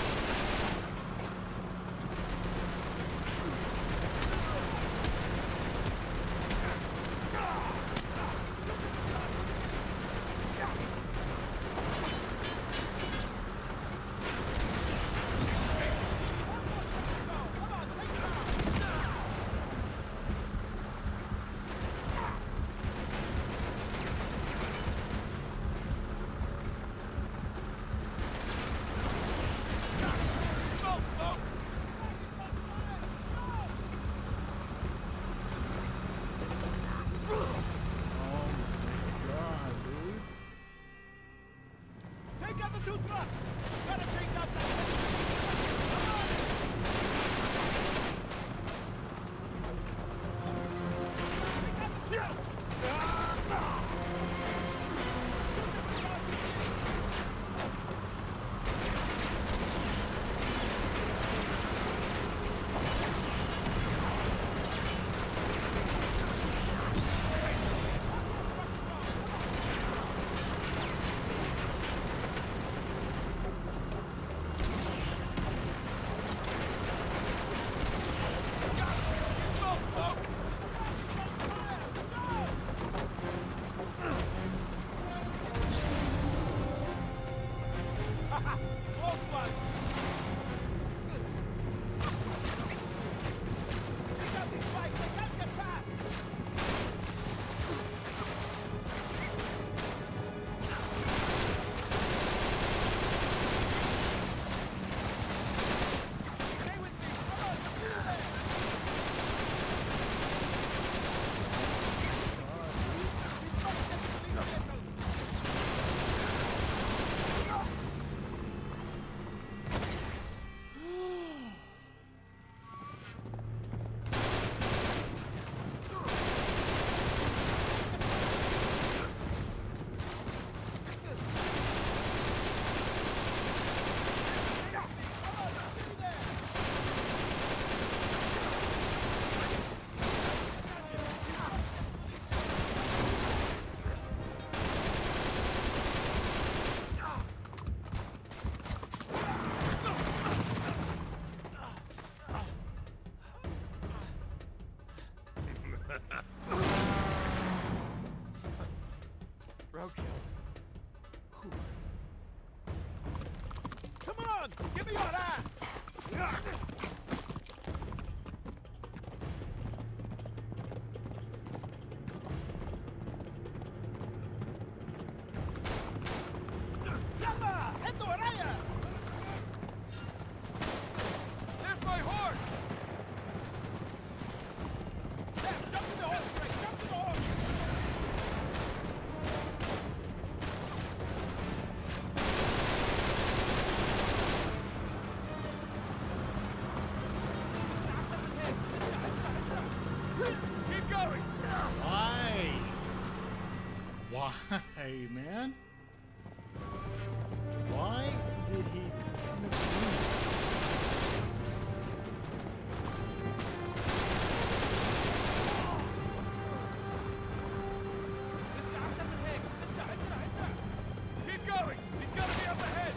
Come on! Give me your hand! There's my horse! There, jump to the horse, Greg! Jump to the horse! Keep going! Why? Why, man? Why did he... Keep going! He's gotta be up ahead!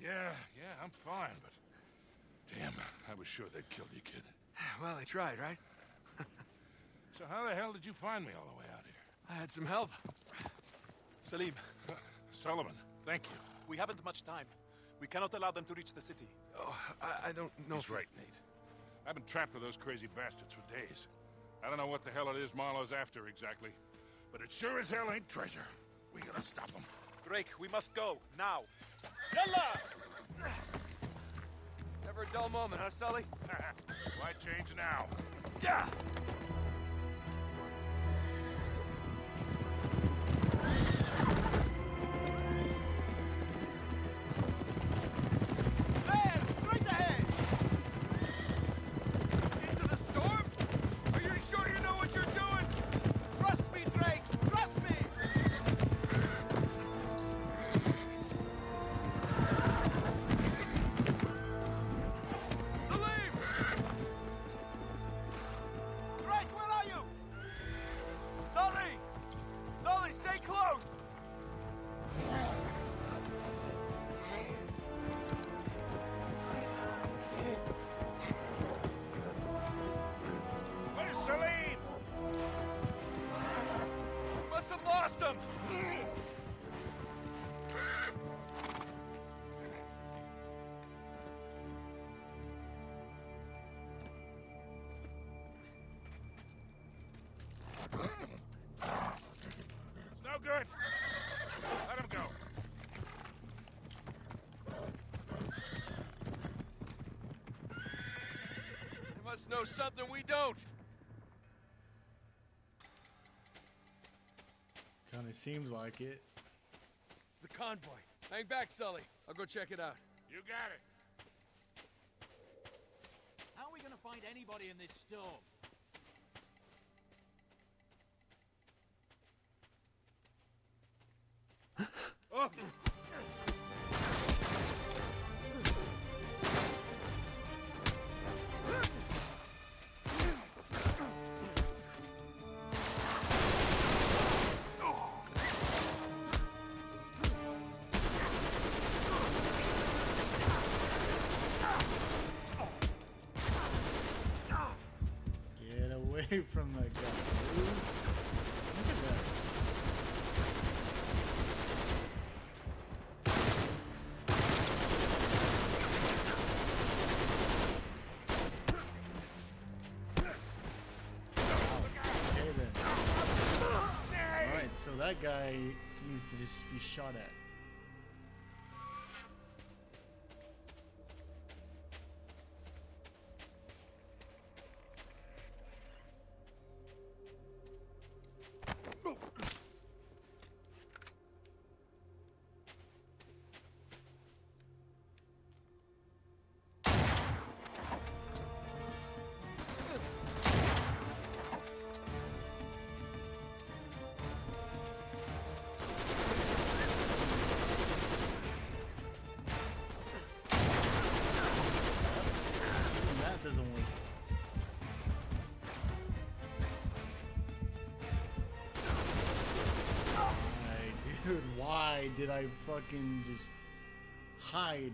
Yeah, yeah, I'm fine, but... Damn, I was sure they'd killed you, kid. Well, they tried, right? So how the hell did you find me all the way out here? I had some help. Salim, Uh, Sullivan, thank you. we haven't much time. We cannot allow them to reach the city. Oh, I, I don't know. He's right, Nate. I've been trapped with those crazy bastards for days. I don't know what the hell it is Marlowe's after exactly, but it sure as hell ain't treasure. We gotta stop them. Drake, we must go, now. Yalla! Never a dull moment, huh, Sully? Why change now? Yeah! There, straight ahead! Into the storm? Are you sure you know what you're doing? Trust me, Drake! Trust me! Salim! Drake, where are you? Sully! Sully, stay close! Where's Celine? Must have lost him! It's no good. Let him go. They must know something we don't. Kind of seems like it. It's the convoy. Hang back, Sully. I'll go check it out. You got it. How are we gonna find anybody in this storm? Get away from that guy, dude. Look at that. Okay then. Alright, so that guy needs to just be shot at. That doesn't work. Hey, dude, why did I fucking just hide?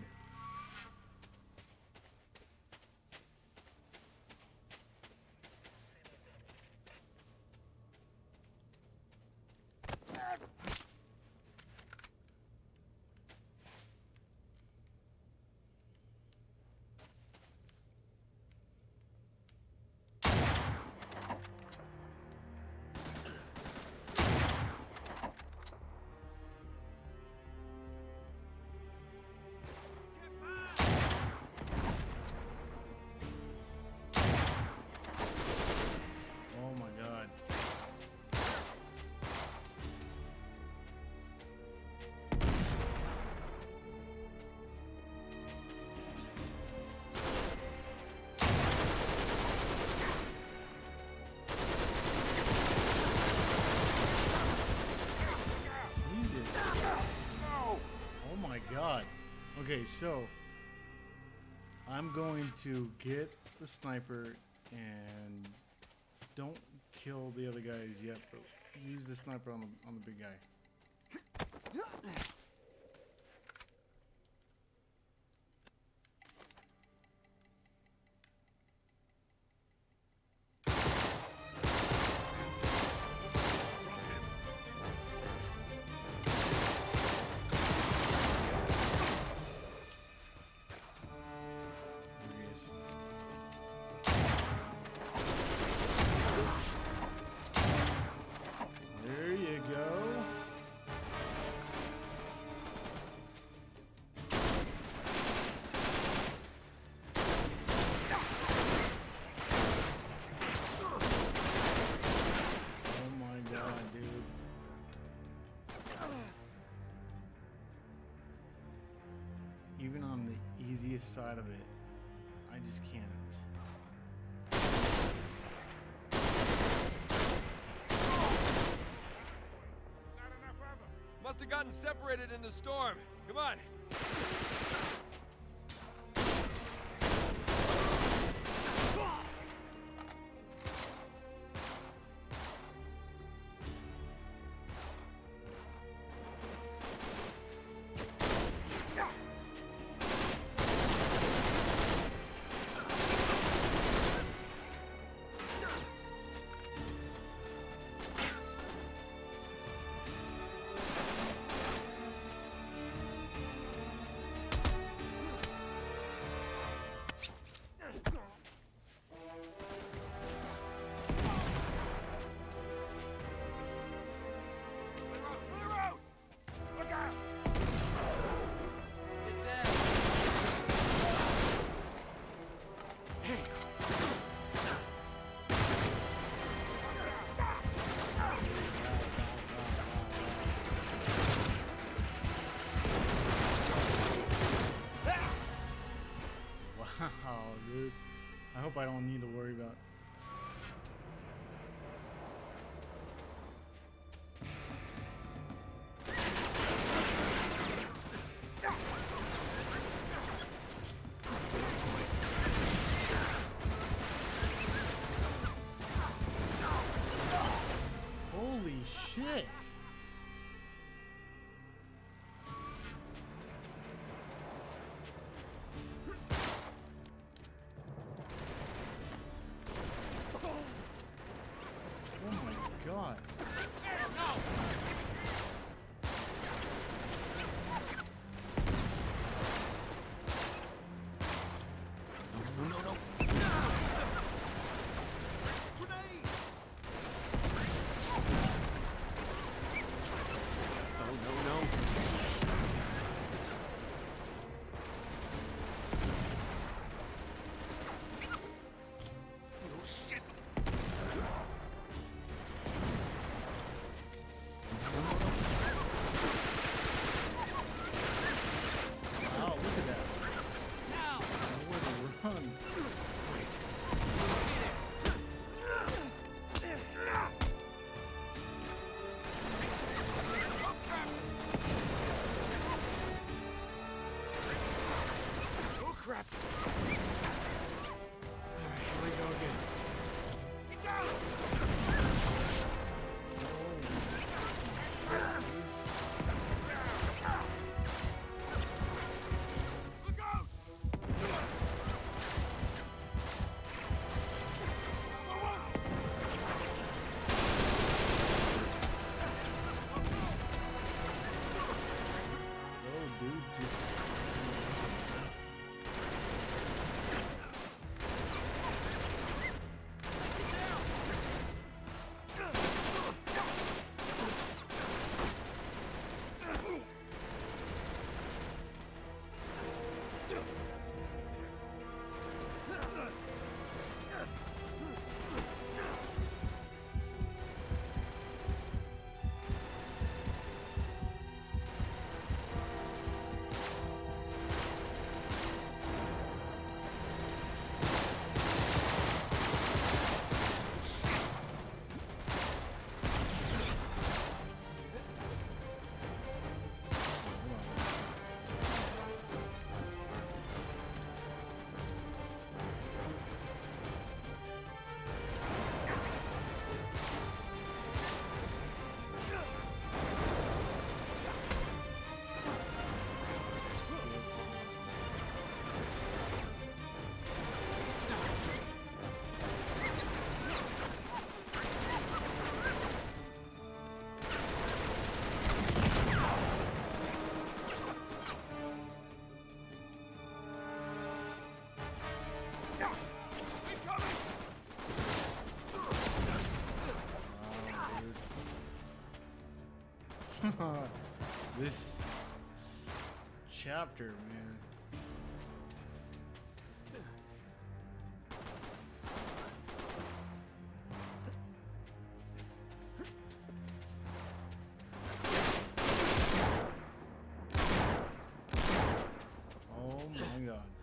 Oh my god. Jesus. Oh my god. Okay, so I'm going to get the sniper and don't kill the other guys yet, but use the sniper on the on the big guy. easiest side of it. I just can't. Must have gotten separated in the storm. Come on. Wow, dude. I hope I don't need to worry about. Holy shit. God. No, no, no. Oh, no, no. Oh, shit. Wow, look at that. Now. Nowhere to run. Wait. Oh, crap. All right, here we go again. Get down! Look out! Oh, dude, just. This chapter, man. Oh my God.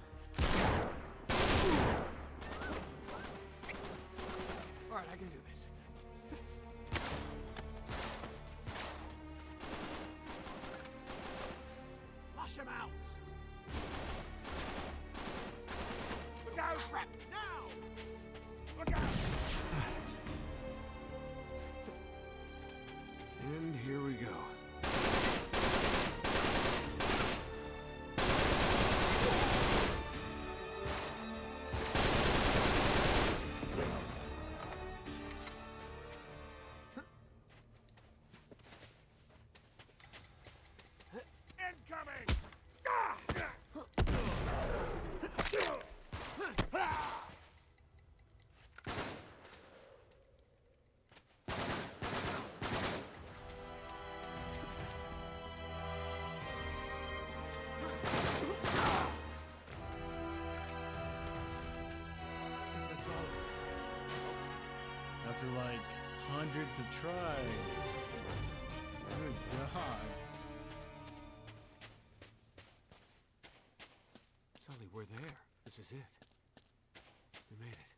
lots of tries. Good God. Sully, we're there. This is it. We made it.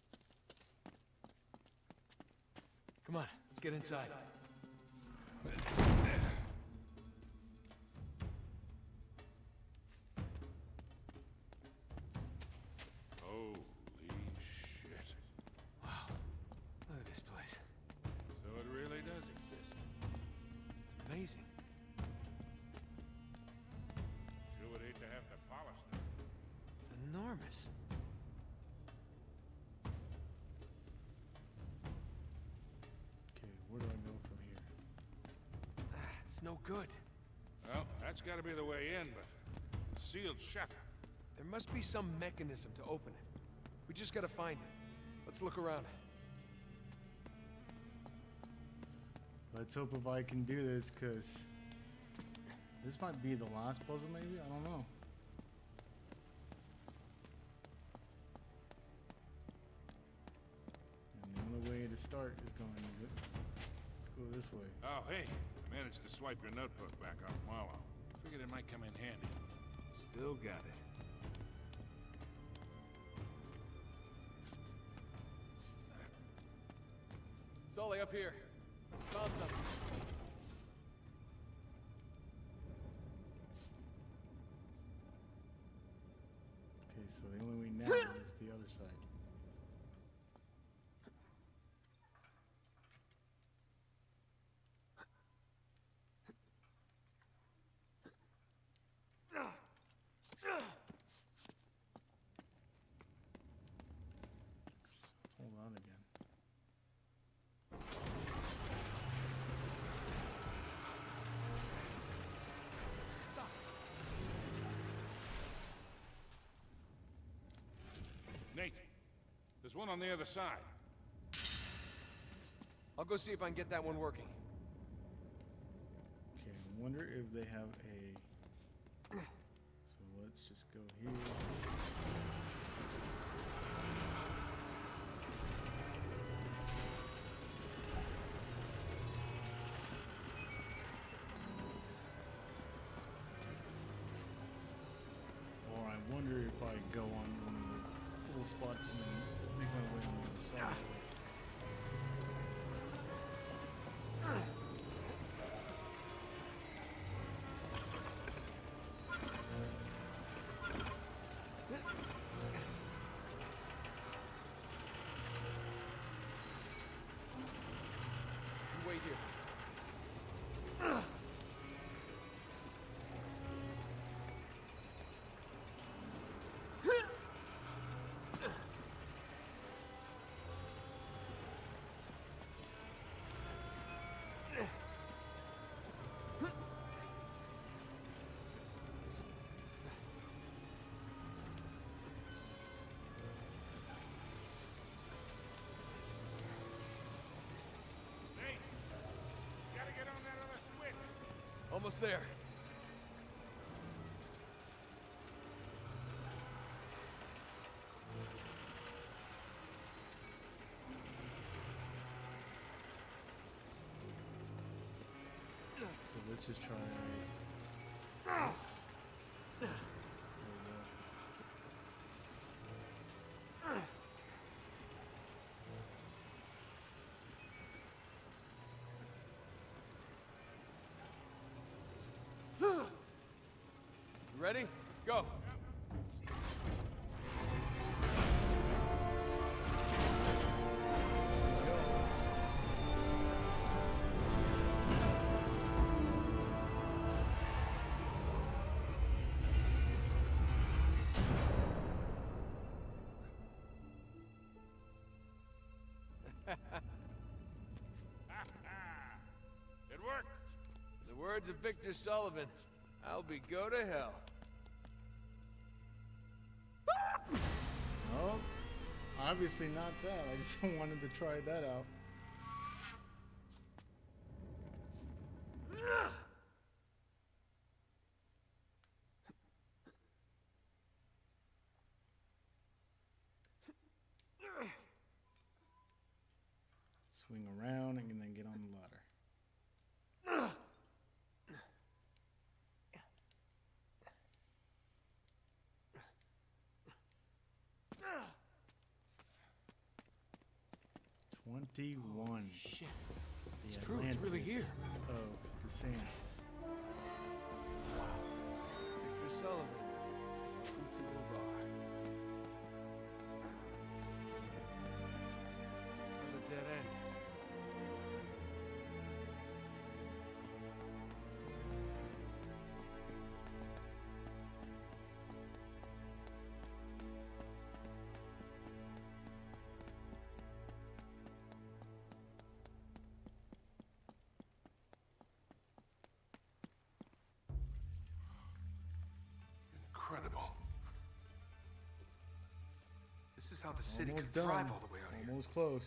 Come on, let's get inside. Holy shit. Wow. Look at this place. So it really does exist. It's amazing. Sure would hate to have to polish this. It's enormous. Okay, where do I go from here? Ah, it's no good. Well, that's gotta be the way in, but it's sealed shut. There must be some mechanism to open it. We just gotta find it. Let's look around. Let's hope if I can do this, because this might be the last puzzle, maybe? I don't know. And the only way to start is going to go, go this way. Oh, hey, I managed to swipe your notebook back off Marlowe. Figured it might come in handy. Still got it. Sully, up here. Found something. Okay, so the only way now is the other side. Let's hold on again. Nate, there's one on the other side. I'll go see if I can get that one working. Okay, I wonder if they have a... So let's just go here. Or I wonder if I go on one of the little spots and then make my way on the other side. You wait here. Nate, you gotta get on that other switch. Almost there. So let's just try this. There we go. You ready? Go. It worked. In the words of Victor Sullivan, I'll be go to hell. Oh, obviously not that. I just wanted to try that out. Swing around and then get on the ladder. Twenty-one. Oh, shit. The It's true, it's really here. Of the sands. Victor Sullivan. Welcome to the bar. On the dead end. Incredible. This is how the city Almost could thrive done. all the way out here. Almost close.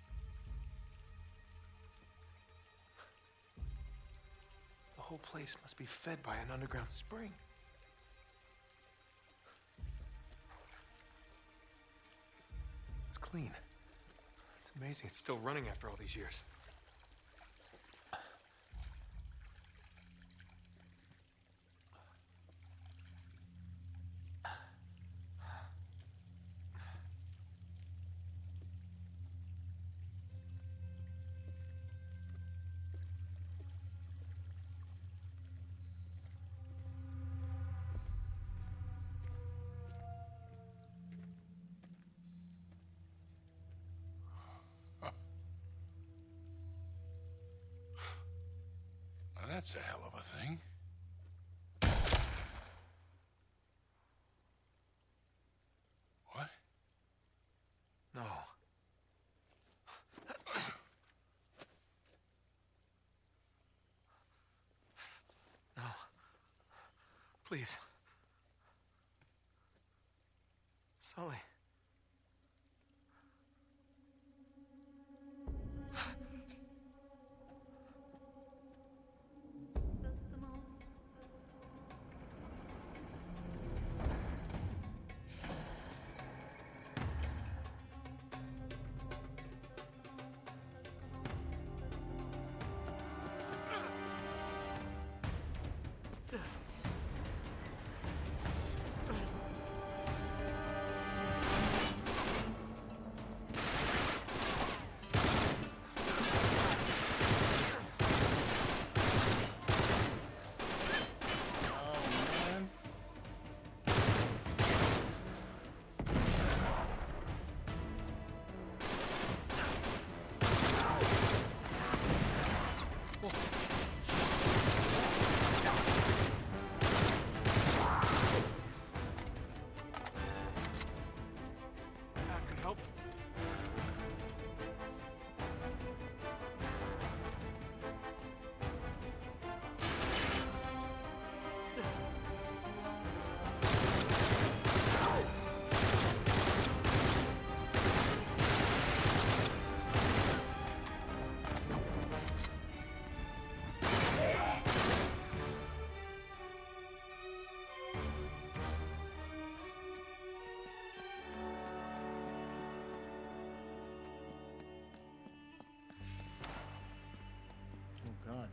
The whole place must be fed by an underground spring. It's clean. It's amazing it's still running after all these years. Now that's a hell of a thing. What? No. No. Please. Sully. God.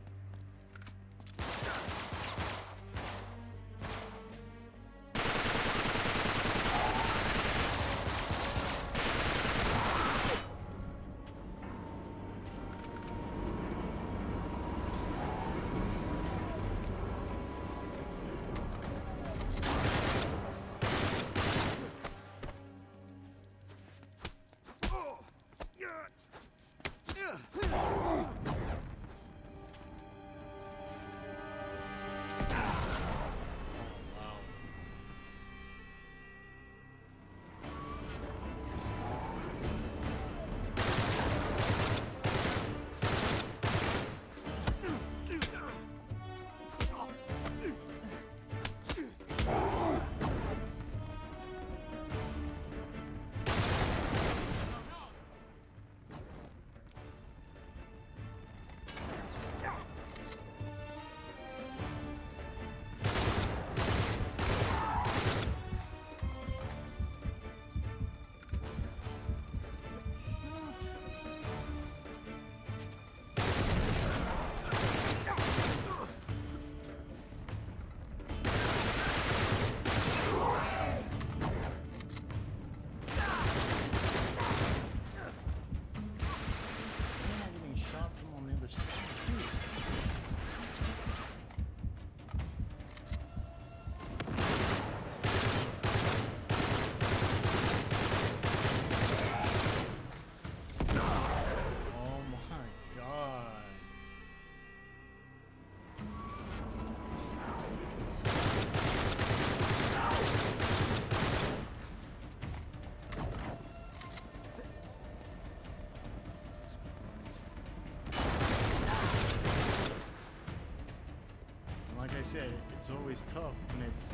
said, it's always tough when it's.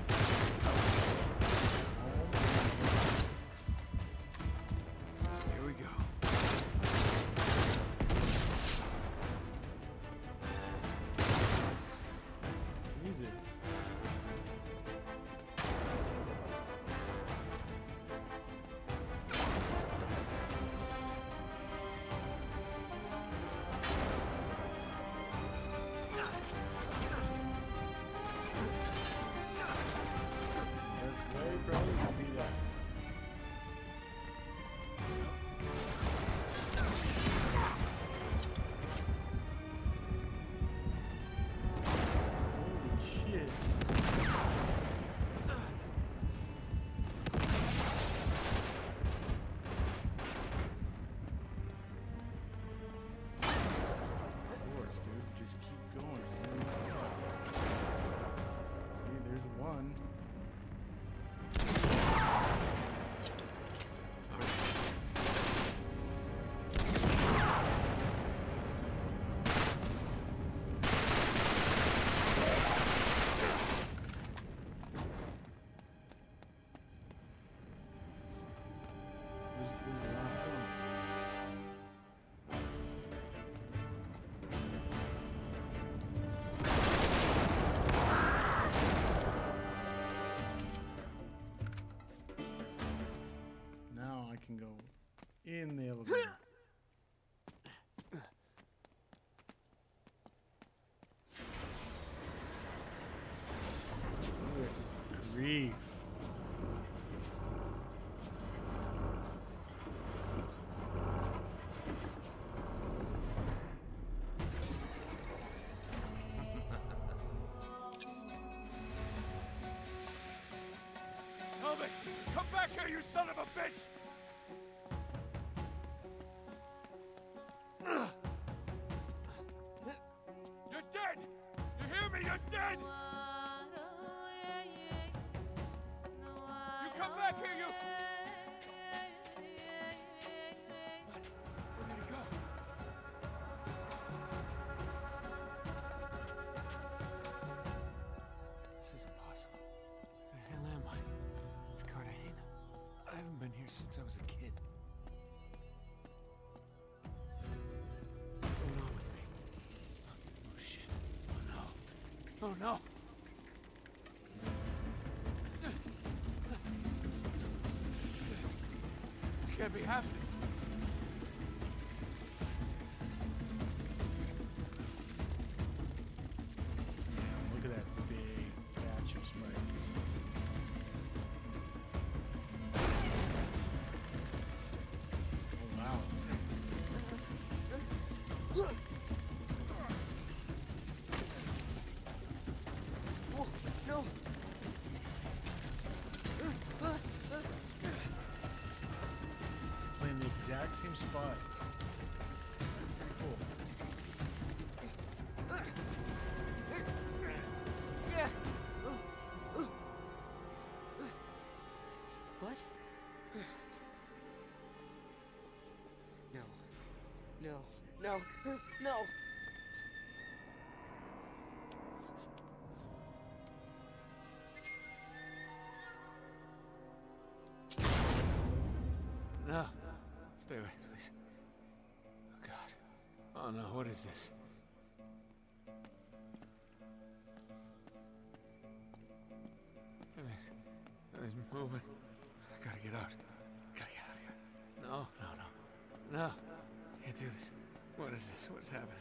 Here we go. Jesus. Best way probably would be that. Holy shit. Of course, dude. Just keep going. See, there's one. Where's, where's the last one? Now I can go in the elevator. Good grief. Helmet! Come back here, you son of a bitch! You're dead! You hear me? You're dead! You come back here, you... What? Where did he go? This is impossible. Where the hell am I? This is Cartagena. I haven't been here since I was a kid. What's going on with me? Oh shit. Oh no. Oh no. This can't be happening. Damn, look at that big patch of spiders. Oh wow. Oh, no. Playing the exact same spot. Pretty cool. What? No. No. No. No. No. Stay away, please. Oh, God. Oh, no. What is this? Everything's, everything's moving. I gotta get out. Gotta get out of here. No, no, no. No. I can't do this. What is this? What's happening?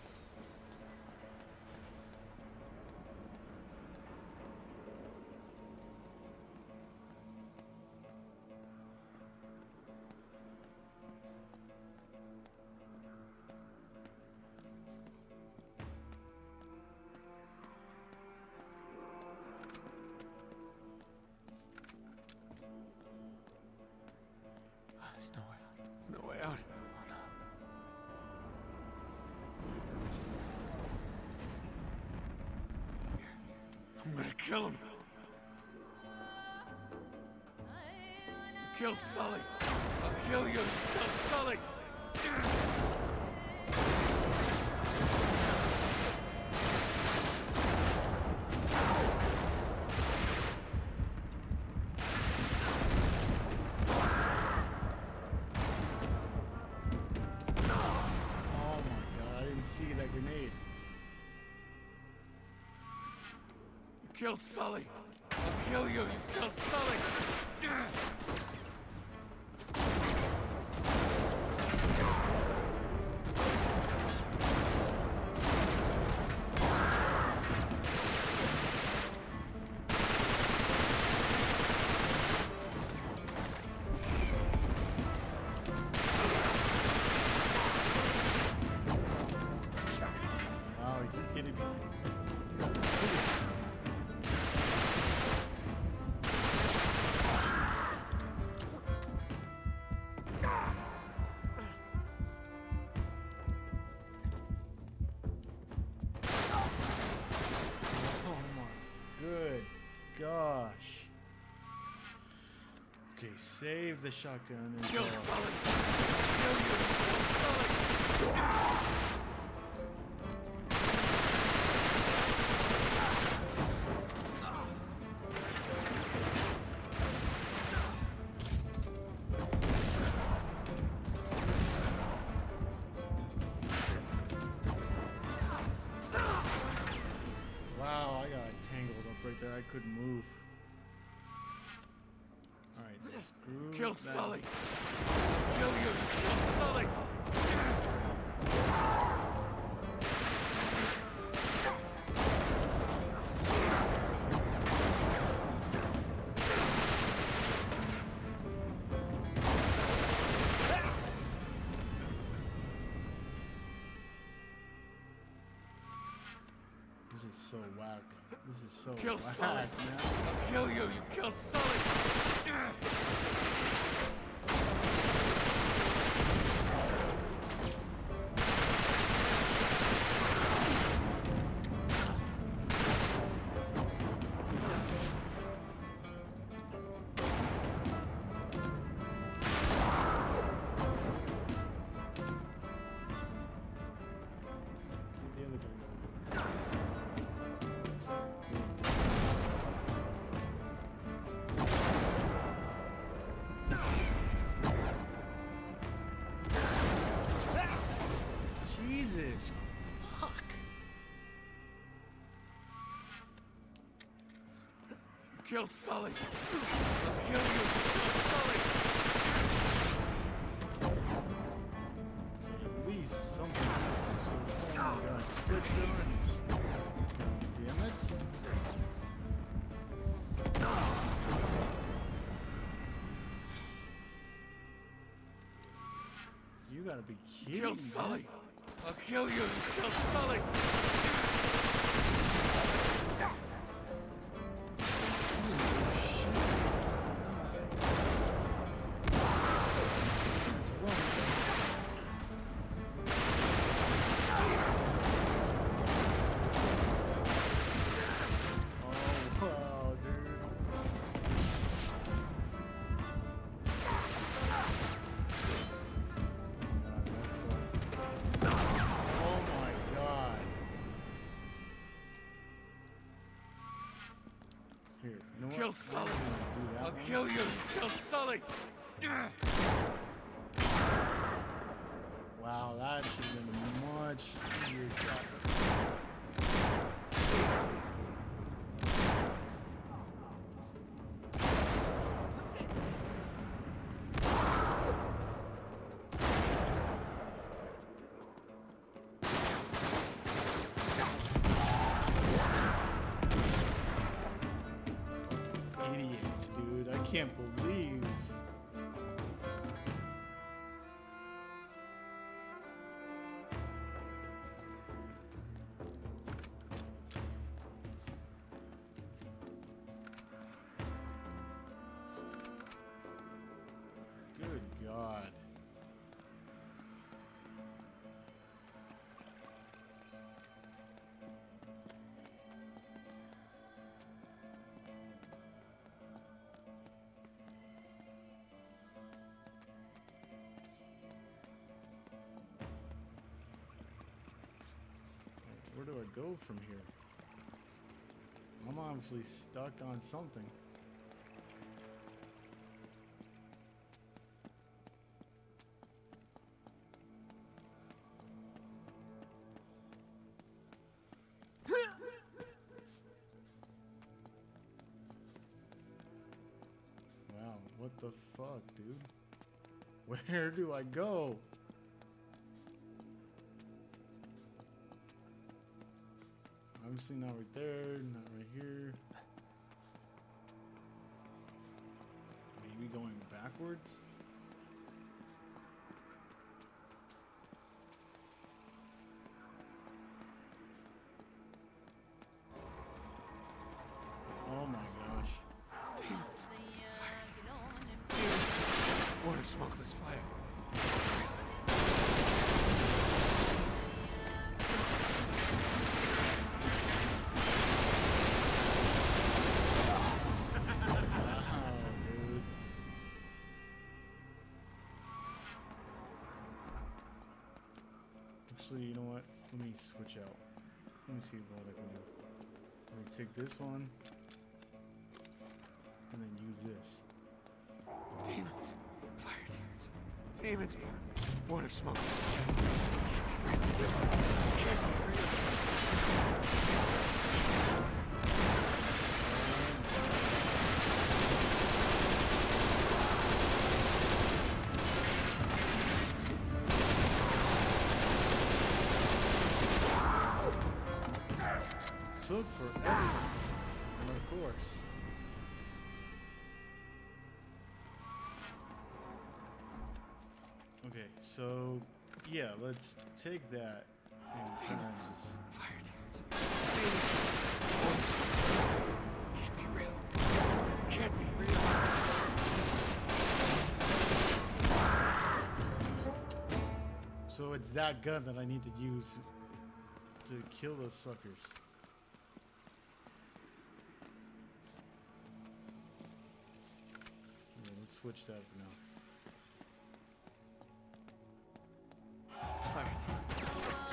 There's no way out. There's no way out. Oh, no. I'm gonna kill him. You killed Sully. I'll kill you. You killed Sully. killed Sully. I'll kill you. You killed Sully. Wow, are you kidding me? Oh my good gosh. Okay, save the shotgun and Kill go. Sully. Kill you. Kill Sully. Wow, I got tangled up right there. I couldn't move. Alright, screw Killed that. Sully. Kill you. Kill Sully. This is so whack. This is so Killed whack, Sully. man. I'll kill you. You killed Sully. The other guy go. Jesus. Fuck. Killed Sully. I'll kill you. Kill Sully. At least something. So, oh my god. Split guns. God damn it. You gotta be kidding Killed me. Sully. I'll kill you. Kill Sully. Oh, wow, dude. Oh my god. Here, you know what? Killed I'm Sully. gonna do that I'll one. kill you. Kill Sully. Wow, that should have been a much easier shot. Idiots, dude. I can't believe. Good God. Where do I go from here? I'm obviously stuck on something. the fuck, dude? Where do I go? Obviously not right there, not right here. Maybe going backwards? Oh my gosh. Demons. Fire demons. Demons. Water smokeless fire. Actually, you know what? Let me switch out. Let me see what I can do. Let me take this one and then use this. Demons. Fire demons. Demons. Water smokeless fire. Can't be real. Took forever, and of course. Okay, so yeah, let's take that and kind of just fire demons. Demons. Can't be real. Can't be real. So it's that gun that I need to use to kill those suckers. Yeah, let's switch that for now. Fire demons.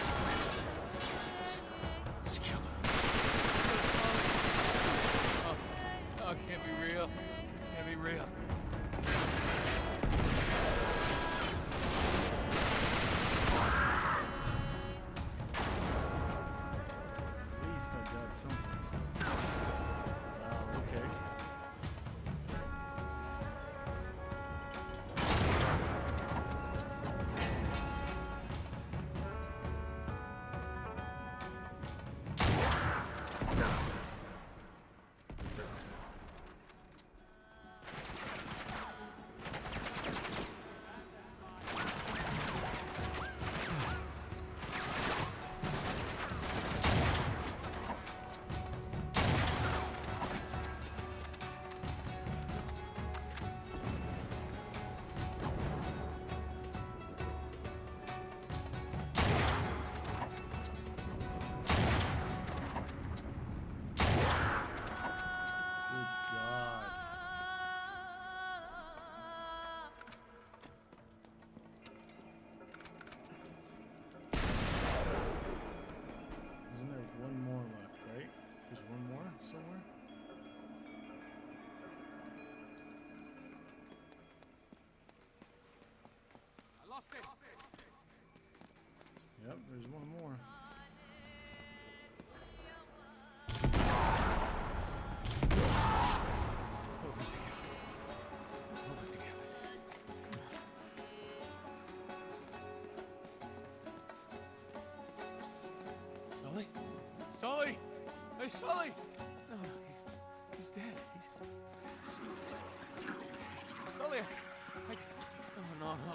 Let's kill them. Oh, oh, it can't be real. Can't be real. At least I got something. So. Wow, okay. Yep, there's one more. Hold it together. Hold it together. Sully? Sully! Hey, Sully! No, no, he, he's dead. He's, he's dead. Sully! I, no, no, no.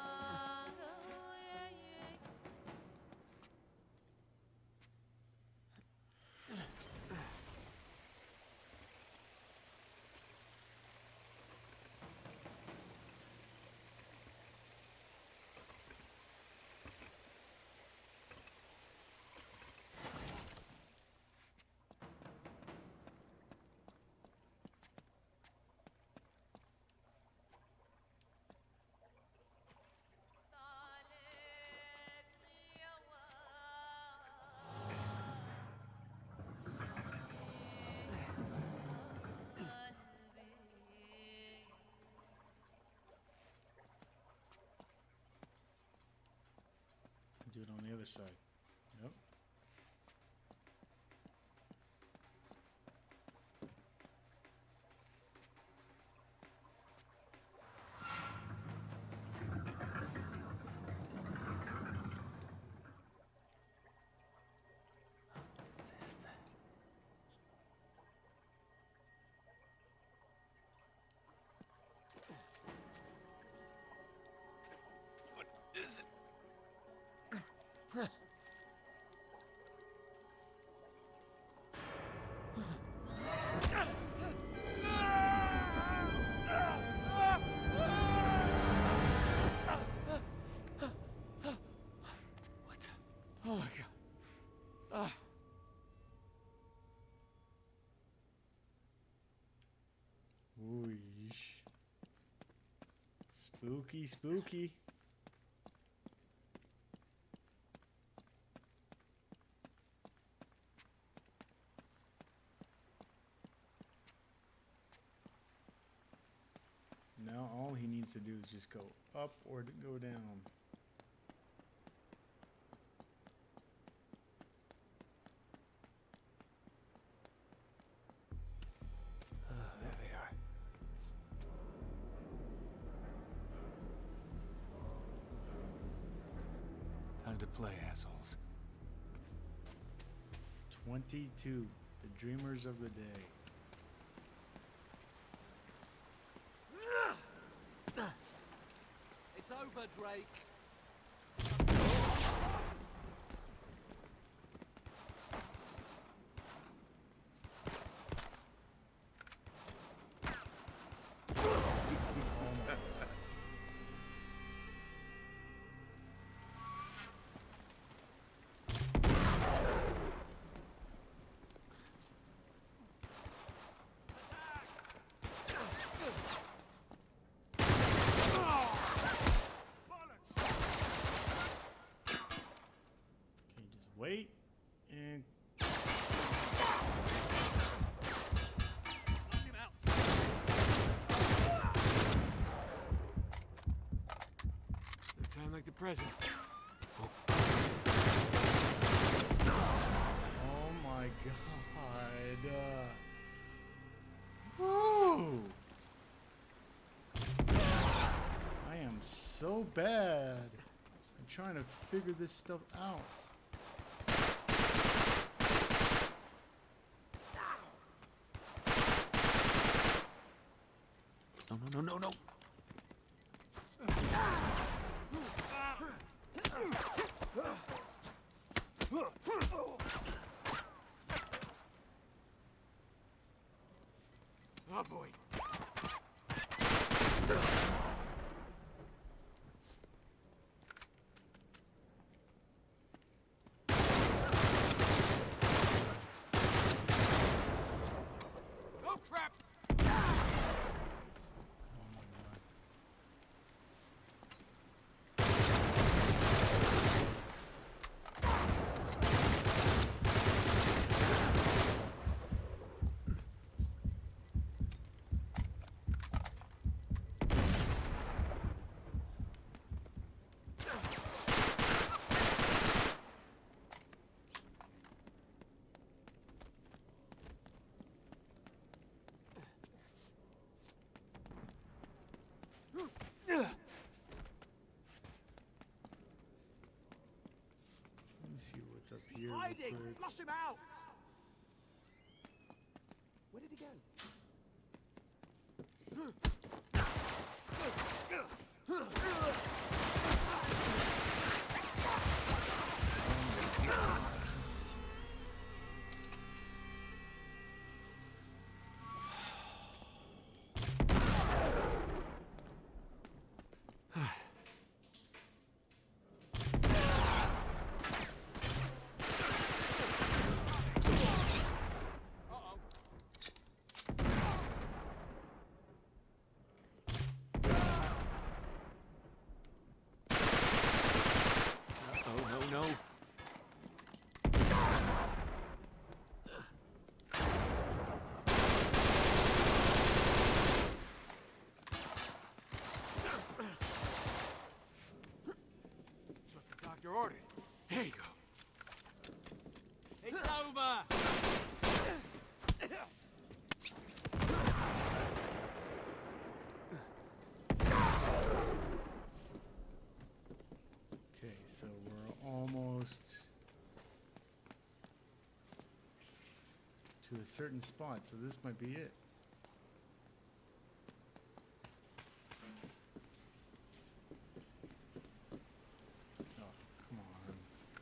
Do it on the other side. Yep. Spooky, spooky. Now all he needs to do is just go up or to go down. Ah, there they are. Time to play, assholes. twenty-two. The dreamers of the day. It's over, Drake. Wait and No time like the present. oh my god. Uh, woo! I am so bad. I'm trying to figure this stuff out. No, no, no, no, no. Oh boy. Oh crap. Let me see what's up here. real Hiding! quick. Flush him out! Where did he go? Doctor ordered. There you go. It's over! Okay, so we're almost to a certain spot, so this might be it. Oh, come on.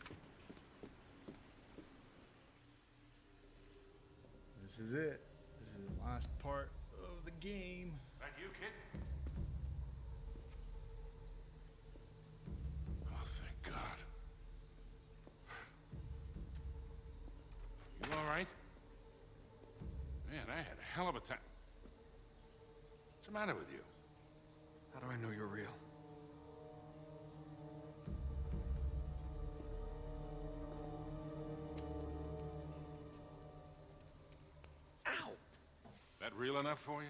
This is it. This is the last part of the game. That you, kid? Oh, thank God. You all right? Man, I had a hell of a time. What's the matter with you? How do I know you're real? Ow! That real enough for you?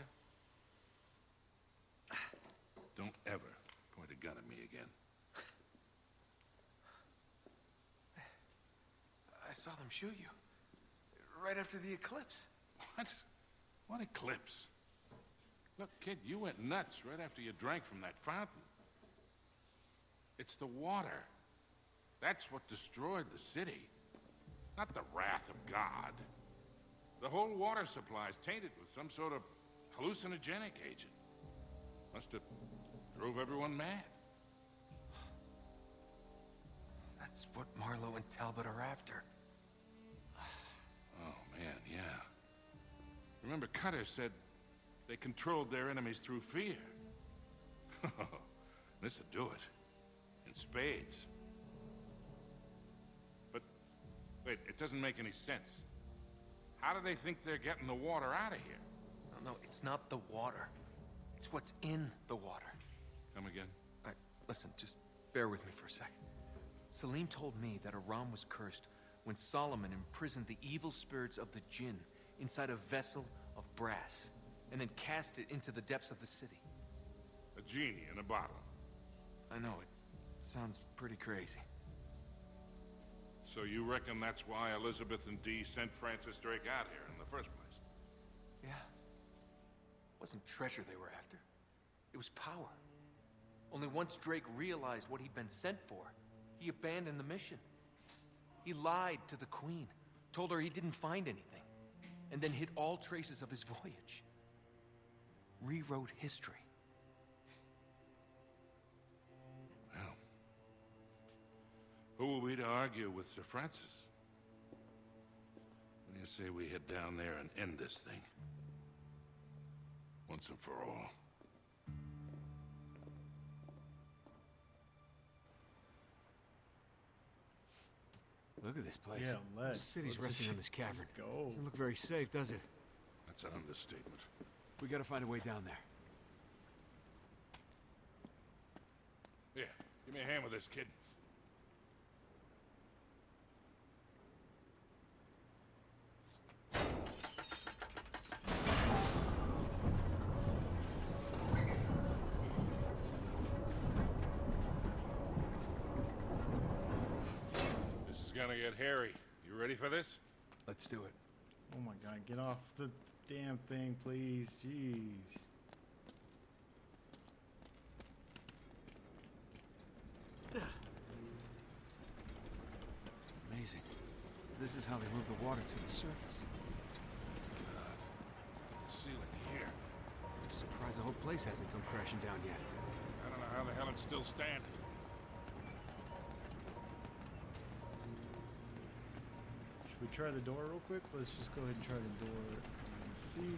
Don't ever point a gun at me again. I saw them shoot you. Right after the eclipse. What? What eclipse? Look, kid, you went nuts right after you drank from that fountain. It's the water. That's what destroyed the city. Not the wrath of God. The whole water supply is tainted with some sort of hallucinogenic agent. Must have drove everyone mad. That's what Marlowe and Talbot are after. Oh, man, yeah. Remember, Cutter said they controlled their enemies through fear. This'll do it. In spades. But, wait, it doesn't make any sense. How do they think they're getting the water out of here? No, no, it's not the water. It's what's in the water. Come again? All right, listen, just bear with me for a sec. Salim told me that Aram was cursed when Solomon imprisoned the evil spirits of the Jinn inside a vessel of brass, and then cast it into the depths of the city. A genie in a bottle. I know, it sounds pretty crazy. So you reckon that's why Elizabeth and Dee sent Francis Drake out here in the first place? Yeah. It wasn't treasure they were after. It was power. Only once Drake realized what he'd been sent for, he abandoned the mission. He lied to the Queen, told her he didn't find anything, and then hid all traces of his voyage. Rewrote history. Well, who are we to argue with Sir Francis? What do you say we head down there and end this thing? Once and for all. Look at this place. Yeah, let's. The city's let's resting just on this cavern. Go. Doesn't look very safe, does it? That's an understatement. We gotta find a way down there. Here, give me a hand with this, kid. This is gonna get hairy. You ready for this? Let's do it. Oh my god, get off the damn thing, please. Jeez. Amazing. This is how they move the water to the surface. God, look at the ceiling here. I'm surprised the whole place hasn't come crashing down yet. I don't know how the hell it's still standing. Should we try the door real quick? Let's just go ahead and try the door and see.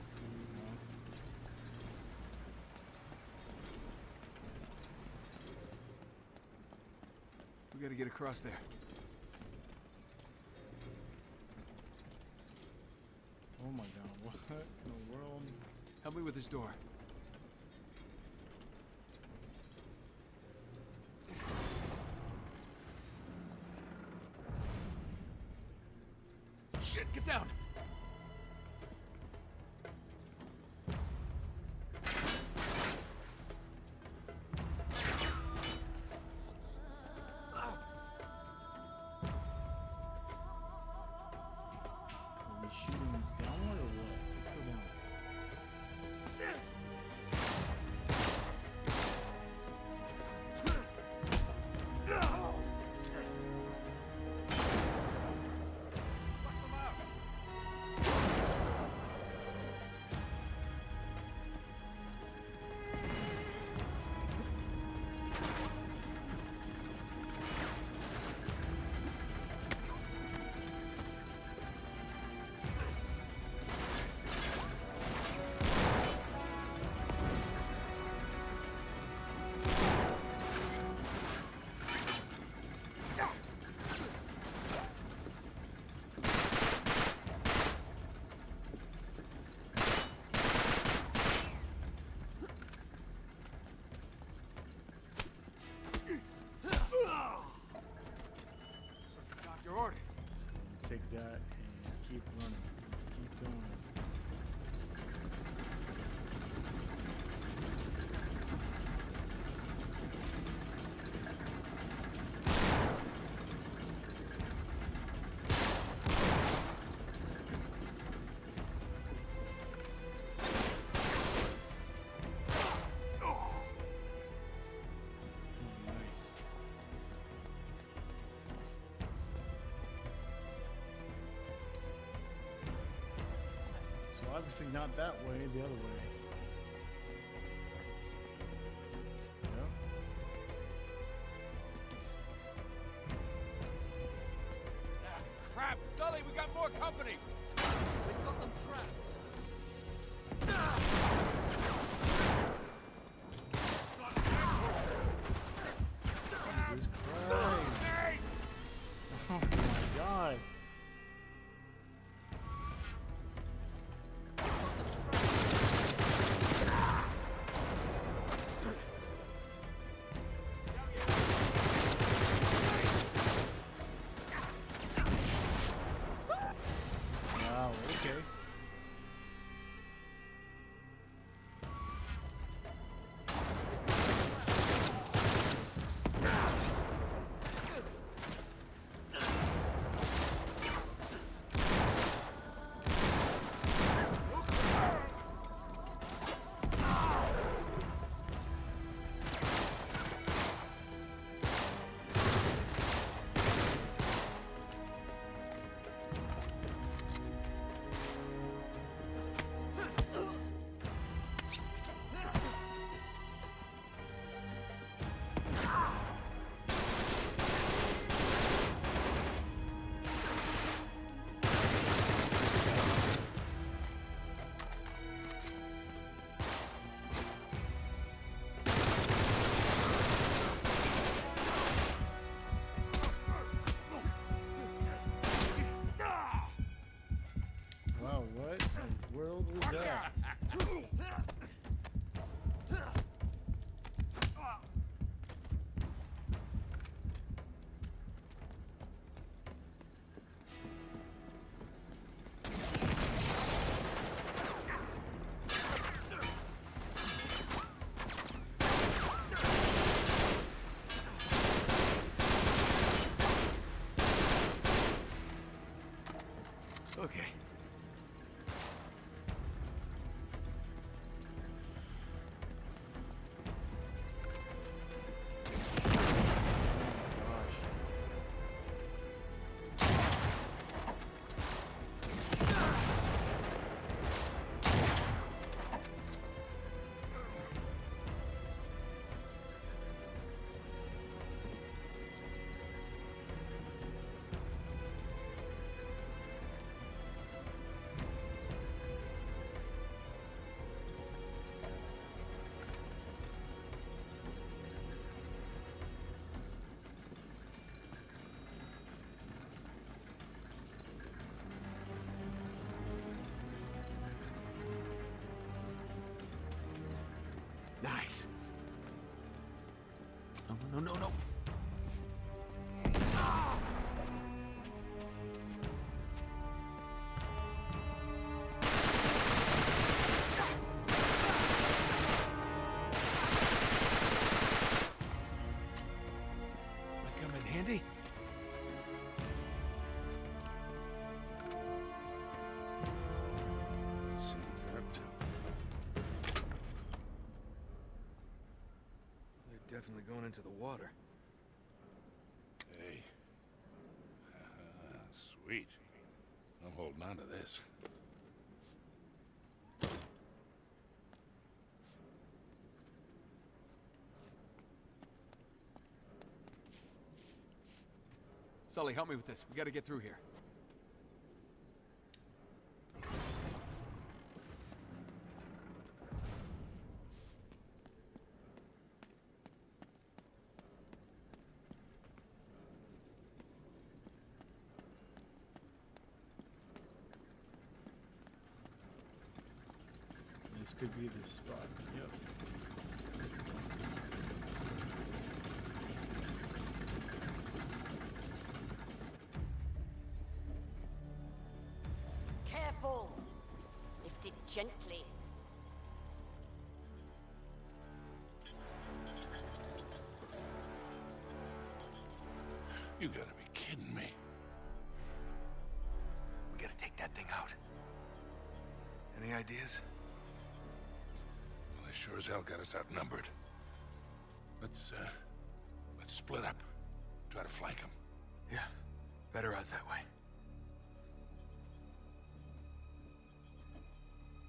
We gotta get across there. Oh my god, what in the world? Help me with this door. Shit, get down! Are we shooting downward or what? Let's go down. obviously not that way, the other way. No? Ah, crap! Sully, we got more company! We got them trapped. Ah! Jesus Christ! Oh my God! Wow, okay. Wow, what in the world was that? Okay. Nice. No, no, no, no, no. Might come in handy. Let's see what they're up to. They're definitely going into the water. Hey. Sweet. I'm holding on to this. Sully, help me with this. We gotta get through here. This could be the spot. Yep. Careful! Lift it gently. You gotta be kidding me. We gotta take that thing out. Any ideas? Well, they sure as hell got us outnumbered. Let's, uh, let's split up. Try to flank them. Yeah, better odds that way.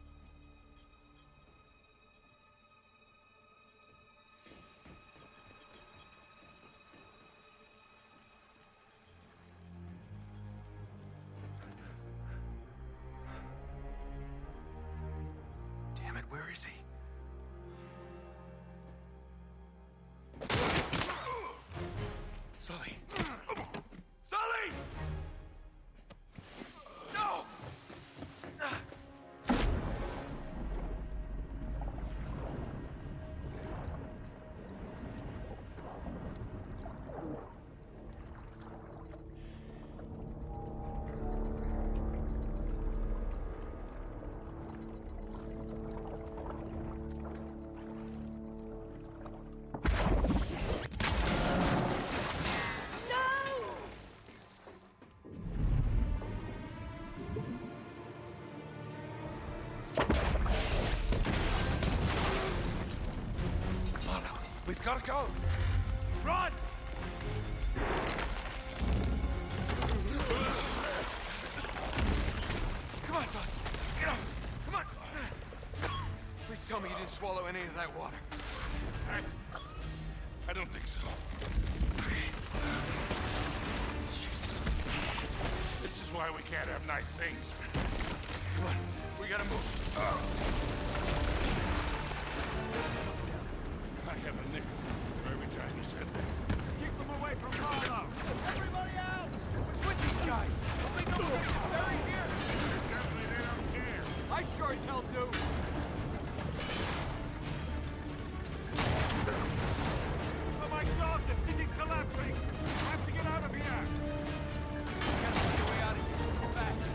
is he? Sully! Sully! No! We've got to go! Run! Come on, son. Get up. Come on. Please tell me you didn't swallow any of that water. I... I don't think so. Jesus. This is why we can't have nice things. Come on. We gotta move. I have a nickel for every time you said that. Keep them away from Marlowe! Everybody out! What's with these guys? Don't they know we're gonna get buried here? Definitely they don't care. I sure as hell do. Oh my god, the city's collapsing! I have to get out of here! We gotta find a way out of here. Fast.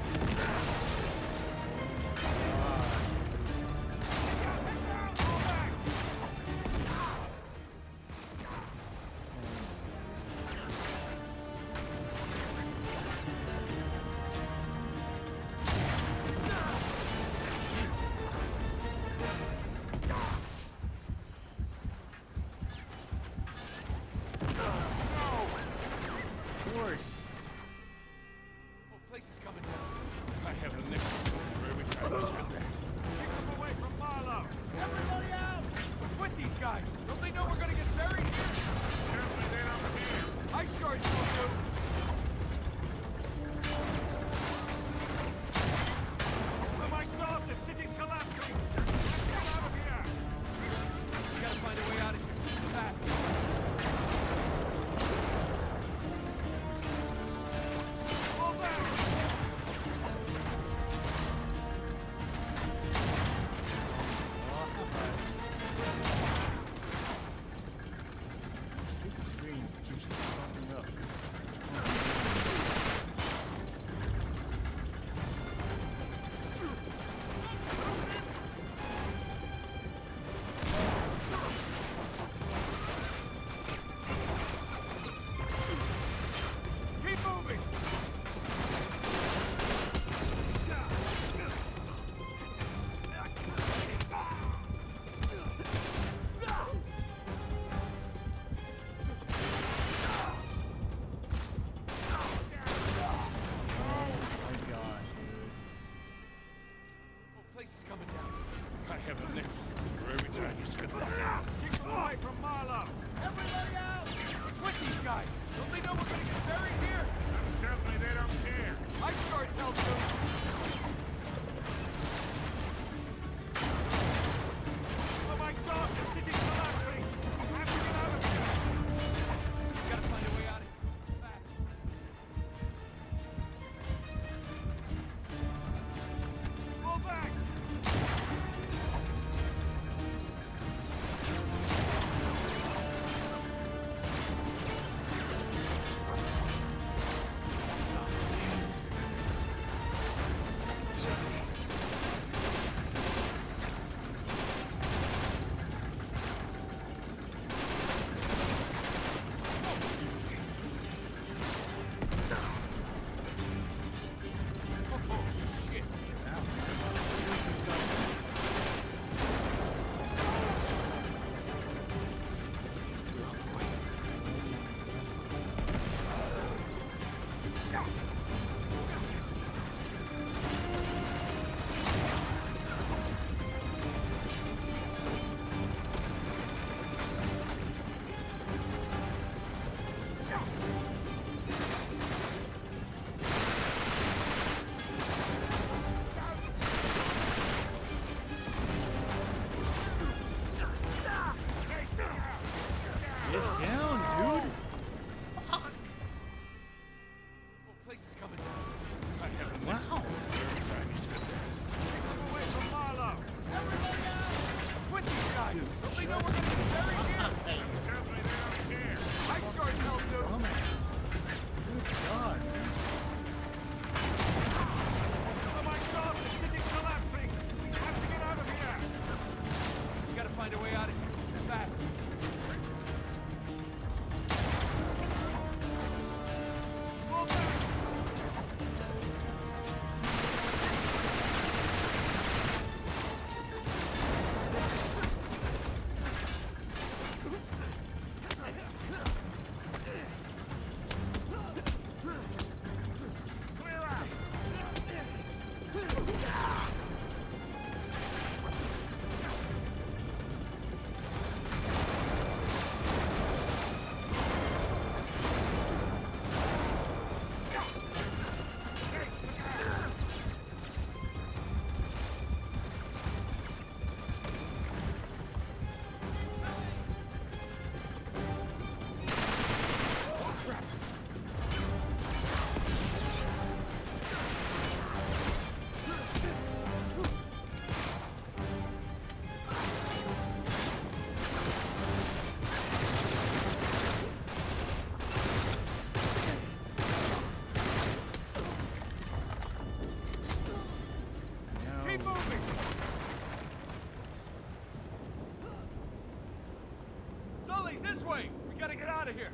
way! We gotta get out of here!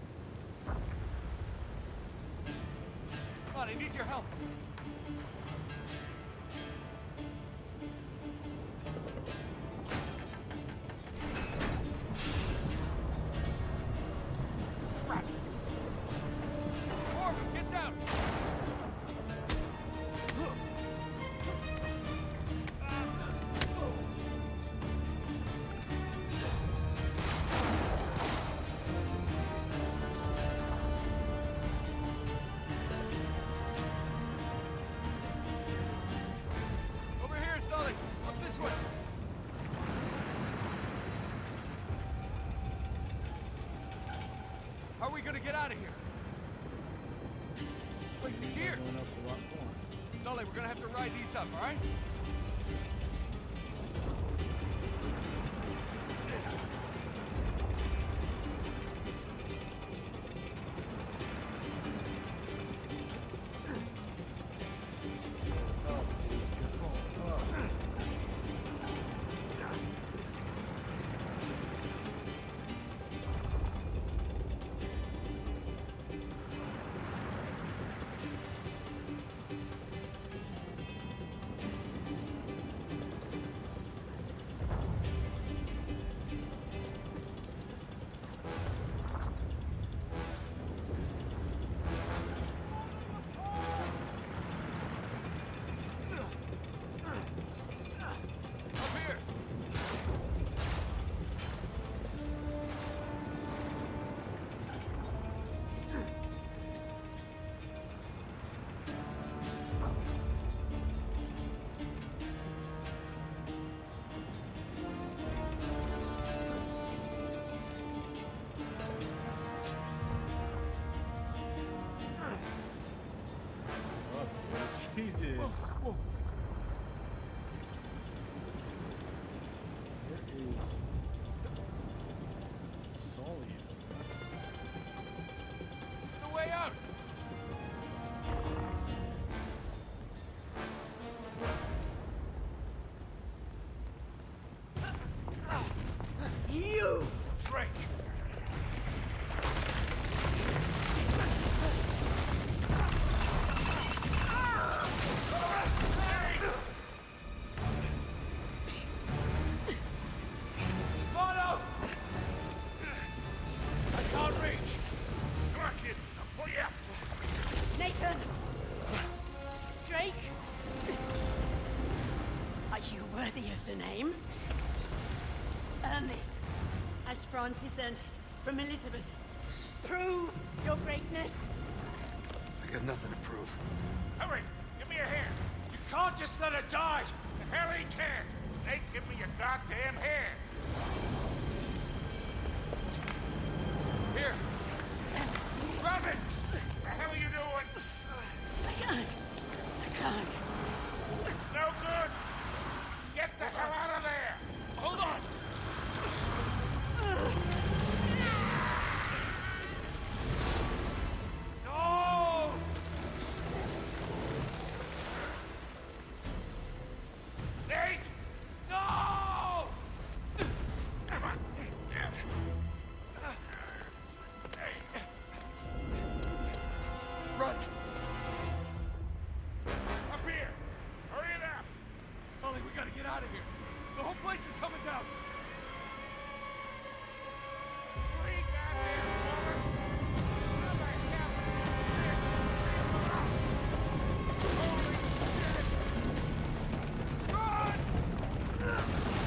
Come on, I need your help. Crap! Four of them, get down! Over here, Sully! Up this way! How are we gonna get out of here? Wait, the gears! Going up a lot more. Sully, we're gonna have to ride these up, all right? Oh, good call. Oh. Up here! Oh, Jesus. Whoa. Where is Sully? This is the way out! You! Drake! Mono! I can't reach! Come on, kid. I'll pull you up. Nathan! Drake! Are you worthy of the name? Earn this, as Francis earned it from Elizabeth. Prove your greatness. I got nothing to prove. Hurry! Give me a hand! You can't just let her die! The hell he can't. They give me a goddamn hand. Here! Grab it! What the hell are you doing? I can't. I can't. It's no good. Get the hell out of there. Hold on! No! Nate! No! Come on. Run! Up here. Hurry it up. Sully, we gotta get out of here. The whole place is coming down. Three goddamn bullets. How the hell Holy shit! Run!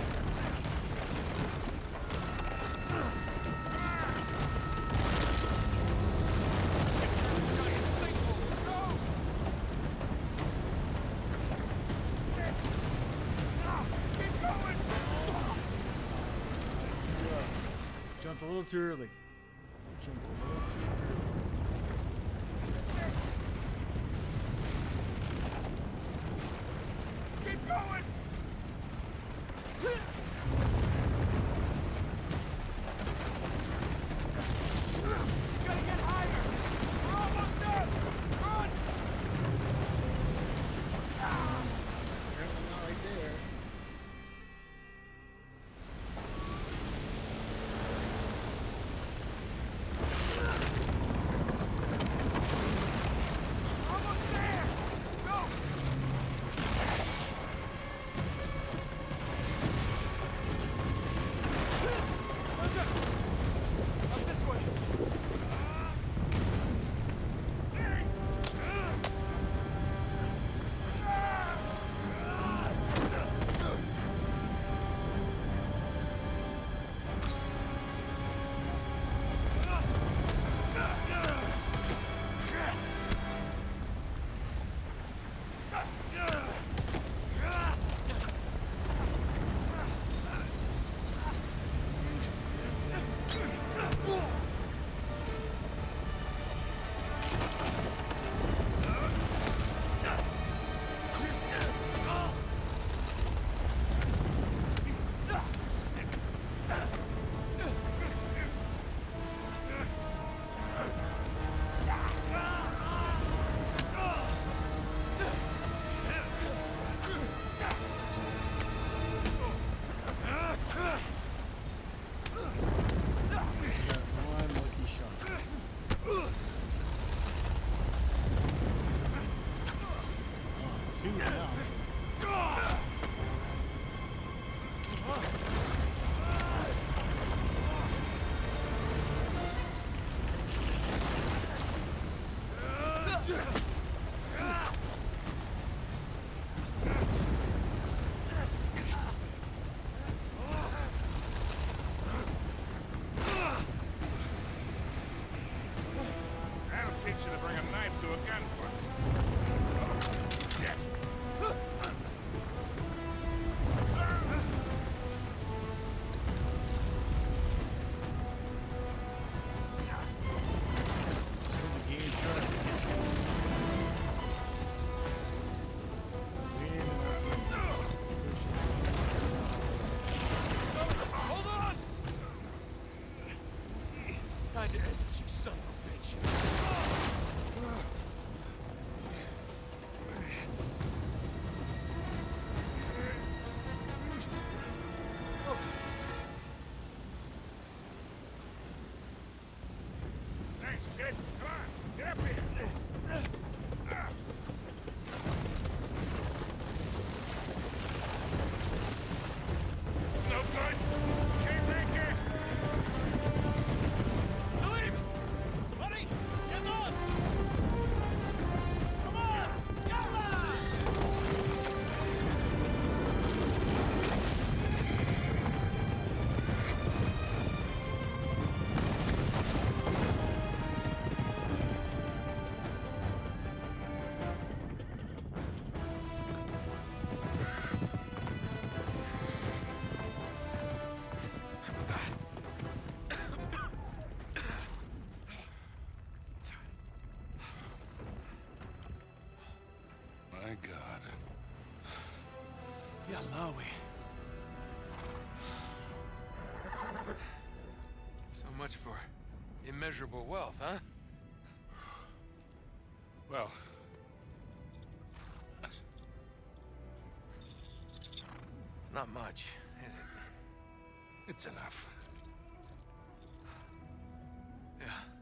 Giant sinkhole. Go! Keep going! Jumped a little too early. Jumped a little too early. Keep going! Gotta get higher! We're almost done! Run! Apparently not right there. That'll teach you to bring a knife to a gunfight. Yes. Hold on! Time to end this, you son of a bitch. Thanks, kid. Come on, get up here. Ah. It's no good. Can't make it. Salim! Buddy! Get on! Come on! Yalla! My God. Yallawi. So much for immeasurable wealth, huh? Well, It's not much, is it? it's enough. Yeah.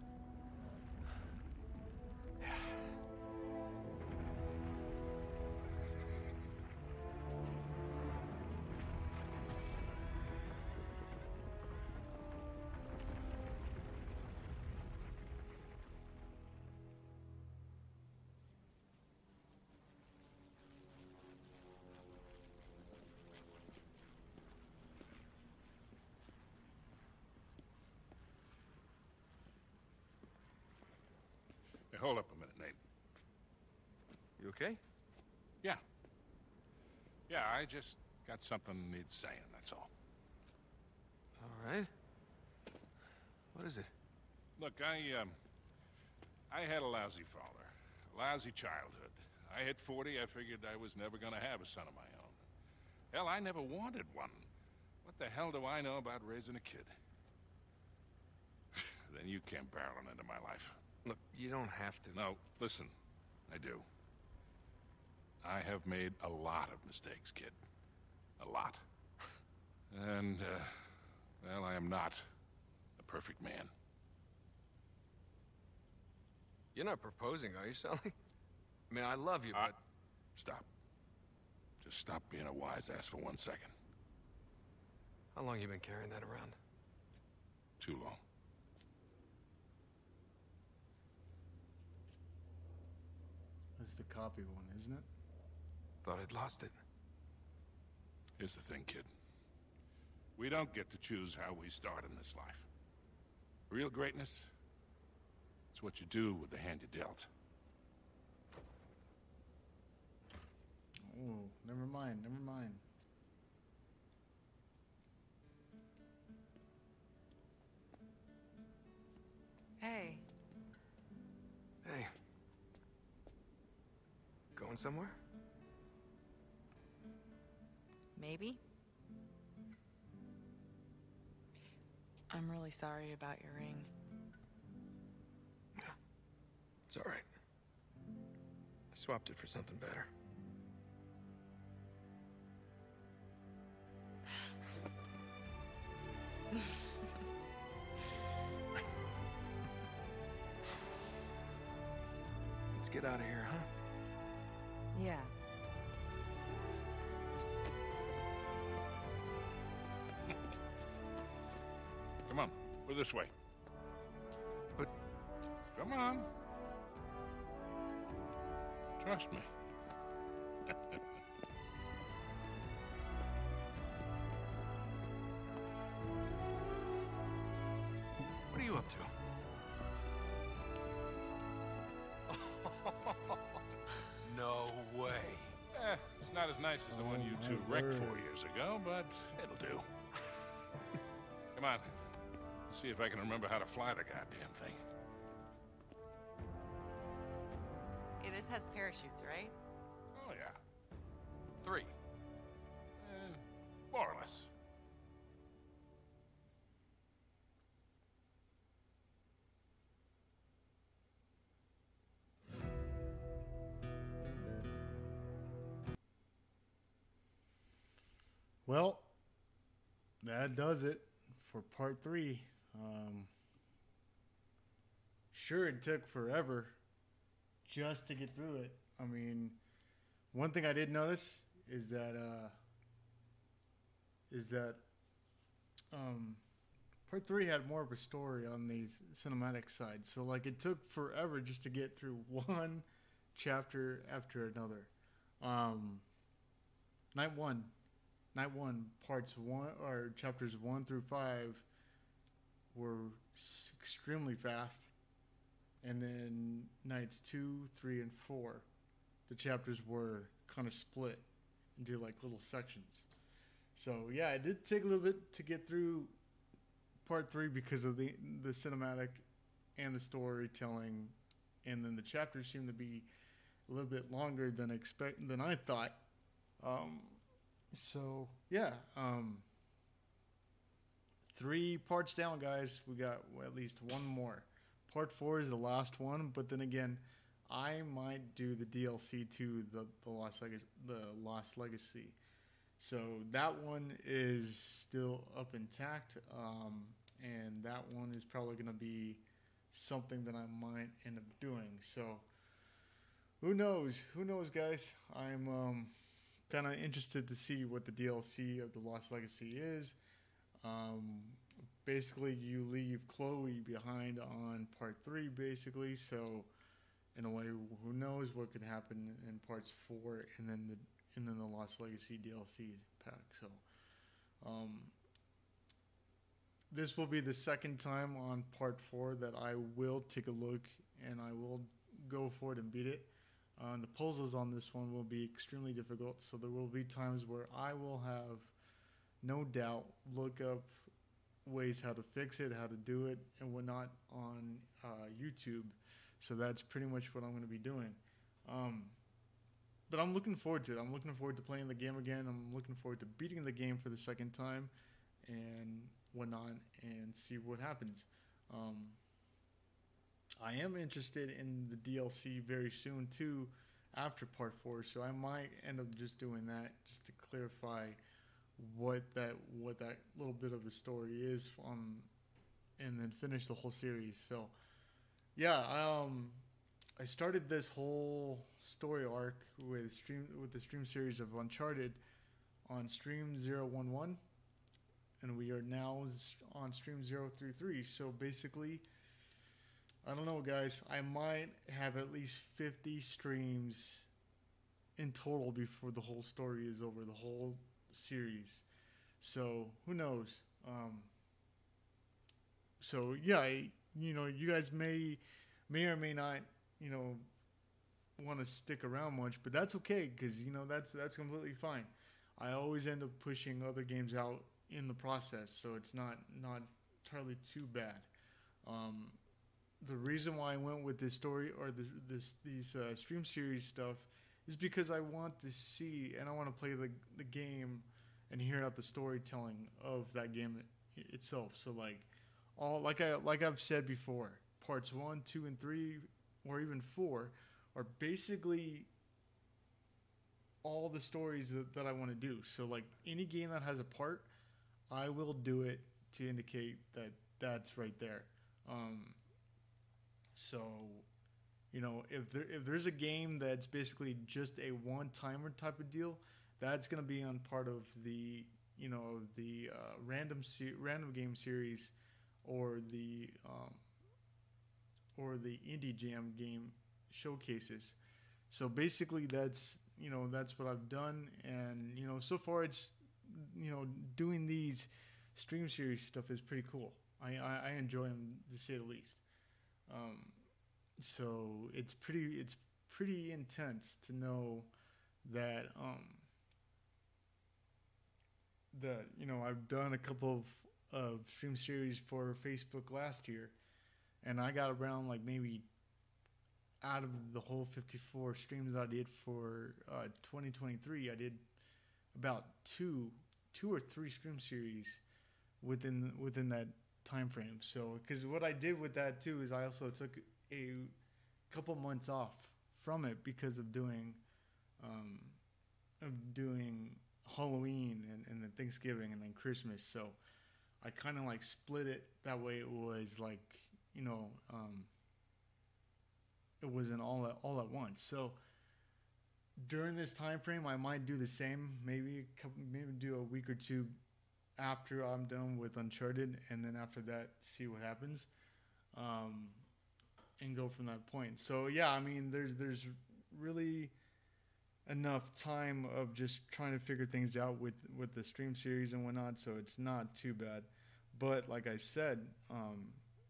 Yeah. Hey, hold up a minute, Nate. You okay? Yeah. Yeah, I just got something needs saying, that's all. All right. What is it? Look, I, um... I had a lousy father. A lousy childhood. I hit forty, I figured I was never gonna have a son of my own. Hell, I never wanted one. What the hell do I know about raising a kid? Then you came barreling into my life. Look, you don't have to. No, listen, I do. I have made a lot of mistakes, kid. A lot. And, uh, well, I am not a perfect man. You're not proposing, are you, Sully? I mean, I love you, Uh, but... Stop. Just stop being a wise ass for one second. How long you been carrying that around? Too long. That's the copy one, isn't it? Thought I'd lost it. Here's the thing, kid. We don't get to choose how we start in this life. Real greatness, it's what you do with the hand you dealt. Oh, never mind, never mind. Hey, Hey. Going somewhere? maybe? I'm really sorry about your ring. It's all right. I swapped it for something better. Let's get out of here, huh? Yeah. Come on, we're this way. But... Come on. Trust me. What are you up to? No way. Eh, it's not as nice as the one you Oh, two my wrecked word. four years ago, but it'll do. Come on. Let's see if I can remember how to fly the goddamn thing. Hey, this has parachutes, right? Oh, yeah. Three. Eh, more or less. Well, that does it for part three. Um, sure, it took forever just to get through it. I mean, one thing I did notice is that uh, is that um, part three had more of a story on these cinematic sides. So, like, it took forever just to get through one chapter after another. Um, night one. Night one, parts one or chapters one through five were s- extremely fast, and then nights two, three, and four, the chapters were kind of split into like little sections. So yeah, it did take a little bit to get through part three because of the the cinematic and the storytelling, and then the chapters seem to be a little bit longer than expect than I thought. Um, So yeah, um, three parts down, guys. We got at least one more. Part four is the last one, but then again, I might do the D L C to the the Lost Legacy. The Lost Legacy. So that one is still up intact, um, and that one is probably going to be something that I might end up doing. So who knows? Who knows, guys? I'm um, kind of interested to see what the D L C of the Lost Legacy is. Um, basically, you leave Chloe behind on part three, basically. So, in a way, who knows what could happen in parts four and then the and then the Lost Legacy D L C pack. So, um, this will be the second time on part four that I will take a look and I will go for it and beat it. Uh, the puzzles on this one will be extremely difficult, so there will be times where I will have no doubt look up ways how to fix it, how to do it, and whatnot on uh, YouTube. So that's pretty much what I'm going to be doing. Um, but I'm looking forward to it. I'm looking forward to playing the game again. I'm looking forward to beating the game for the second time and whatnot and see what happens. Um, I am interested in the D L C very soon too, after part four. So I might end up just doing that just to clarify what that what that little bit of a story is, um, and then finish the whole series. So yeah, um, I started this whole story arc with stream with the stream series of Uncharted on stream zero one one, and we are now on stream zero three three. So basically, I don't know, guys. I might have at least fifty streams in total before the whole story is over, the whole series. So who knows? Um, so yeah, I, you know, you guys may may or may not, you know, want to stick around much, but that's okay because you know that's that's completely fine. I always end up pushing other games out in the process, so it's not not entirely too bad. Um, the reason why I went with this story or the, this these uh, stream series stuff is because I want to see and I want to play the the game and hear out the storytelling of that game it, itself. So like all like I like I've said before, parts one, two, and three, or even four, are basically all the stories that, that I want to do. So like any game that has a part, I will do it to indicate that that's right there. Um, So, you know, if there if there's a game that's basically just a one-timer type of deal, that's going to be on part of the, you know, the uh, random se- random game series or the um, or the indie jam game showcases. So basically, that's you know that's what I've done, and you know so far it's you know doing these stream series stuff is pretty cool. I I, I enjoy them to say the least. Um, so it's pretty it's pretty intense to know that um, that you know I've done a couple of, of stream series for Facebook last year, and I got around like maybe out of the whole fifty-four streams that I did for uh, twenty twenty-three, I did about two two or three stream series within within that time frame. So because what I did with that too is I also took a couple months off from it because of doing um, of doing Halloween and, and then Thanksgiving and then Christmas. So I kind of like split it that way. It was like you know um, it wasn't all at, all at once. So during this time frame, I might do the same. Maybe a couple, maybe do a week or two after I'm done with Uncharted, and then after that, see what happens, um, and go from that point. So yeah, I mean, there's there's really enough time of just trying to figure things out with with the stream series and whatnot. So it's not too bad. But like I said, um,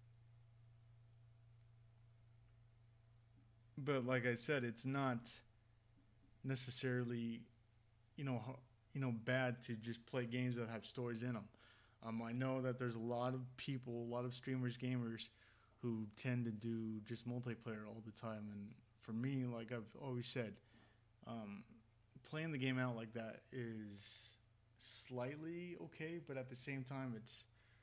but like I said, it's not necessarily, you know, you know, bad to just play games that have stories in them. Um, I know that there's a lot of people, a lot of streamers, gamers, who tend to do just multiplayer all the time. And for me, like I've always said, um, playing the game out like that is slightly okay, but at the same time, it's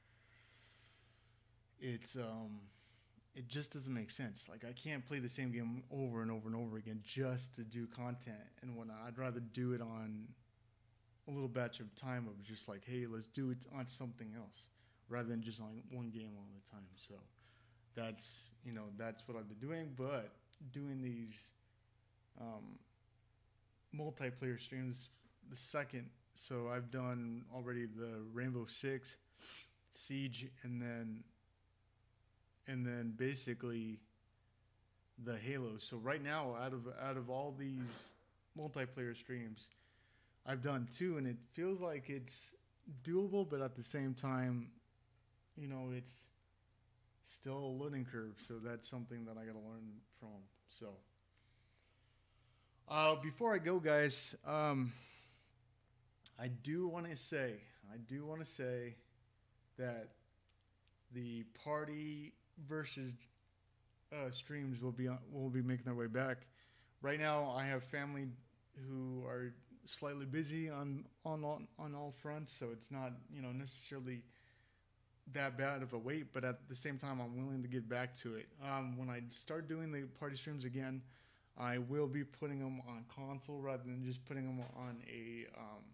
it's um, it just doesn't make sense. Like I can't play the same game over and over and over again just to do content and whatnot. I'd rather do it on a little batch of time of just like, hey, let's do it on something else rather than just on one game all the time. So that's, you know, that's what I've been doing. But doing these um, multiplayer streams, the second, so I've done already the Rainbow Six Siege, and then and then basically the Halo. So right now, out of out of all these multiplayer streams, I've done two, and it feels like it's doable, but at the same time, you know, it's still a learning curve. So that's something that I got to learn from. So uh, before I go, guys, um, I do want to say, I do want to say that the party versus uh, streams will be on, will be making their way back. Right now, I have family who are slightly busy on on on, on all fronts, so it's not, you know, necessarily that bad of a wait. But at the same time, I'm willing to get back to it. Um, when I start doing the party streams again, I will be putting them on console rather than just putting them on a um,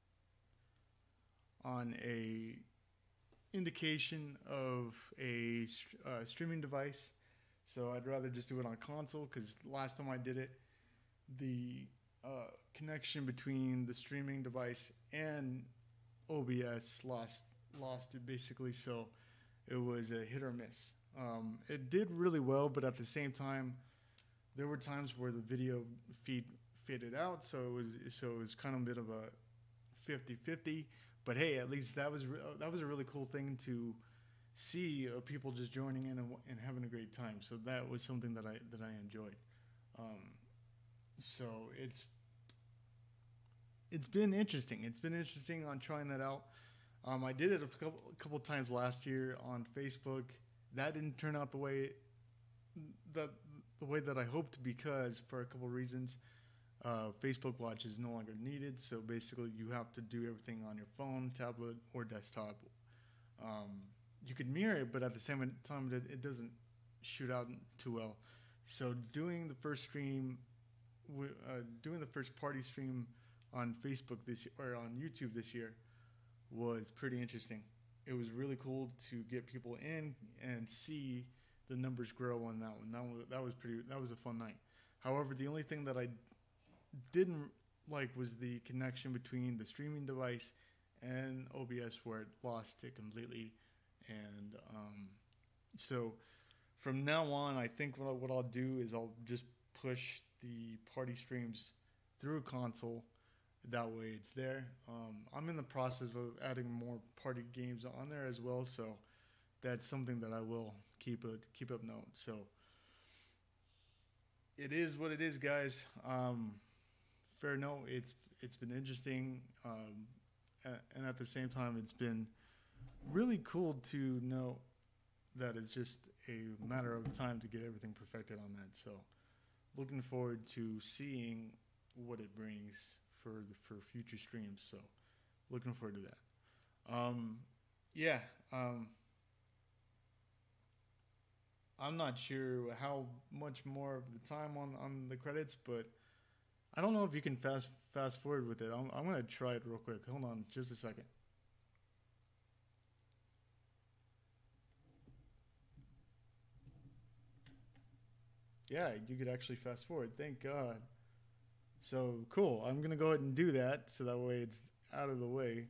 on a indication of a uh, streaming device. So I'd rather just do it on console, because last time I did it, the uh, connection between the streaming device and O B S lost lost it basically. So it was a hit or miss. Um, it did really well, but at the same time, there were times where the video feed faded out. So it was so it was kind of a bit of a fifty-fifty. But hey, at least that was re- that was a really cool thing to see, uh, people just joining in and, and having a great time. So that was something that I that I enjoyed. Um, so it's it's been interesting. It's been interesting on trying that out. Um, I did it a couple a couple times last year on Facebook. That didn't turn out the way that the way that I hoped, because for a couple of reasons. Uh, Facebook Watch is no longer needed, so basically you have to do everything on your phone, tablet, or desktop. Um, you could mirror it, but at the same time, it, it doesn't shoot out too well. So doing the first stream, uh, doing the first party stream on Facebook this or on YouTube this year was pretty interesting. It was really cool to get people in and see the numbers grow on that one. That was, that was pretty. That was a fun night. However, the only thing that I didn't like was the connection between the streaming device and O B S, where it lost it completely, and um, so from now on, I think what, I, what I'll do is I'll just push the party streams through console. That way it's there. Um, I'm in the process of adding more party games on there as well, so that's something that I will keep a, keep up note. So it is what it is, guys. Um, fair note, it's it's been interesting, um, and at the same time, it's been really cool to know that it's just a matter of time to get everything perfected on that. So looking forward to seeing what it brings for the, for future streams. So looking forward to that. Um, yeah. Um, I'm not sure how much more of the time on, on the credits, but I don't know if you can fast fast forward with it. I'm, I'm going to try it real quick. Hold on just a second. Yeah, you could actually fast forward. Thank God. So, cool. I'm going to go ahead and do that so that way it's out of the way.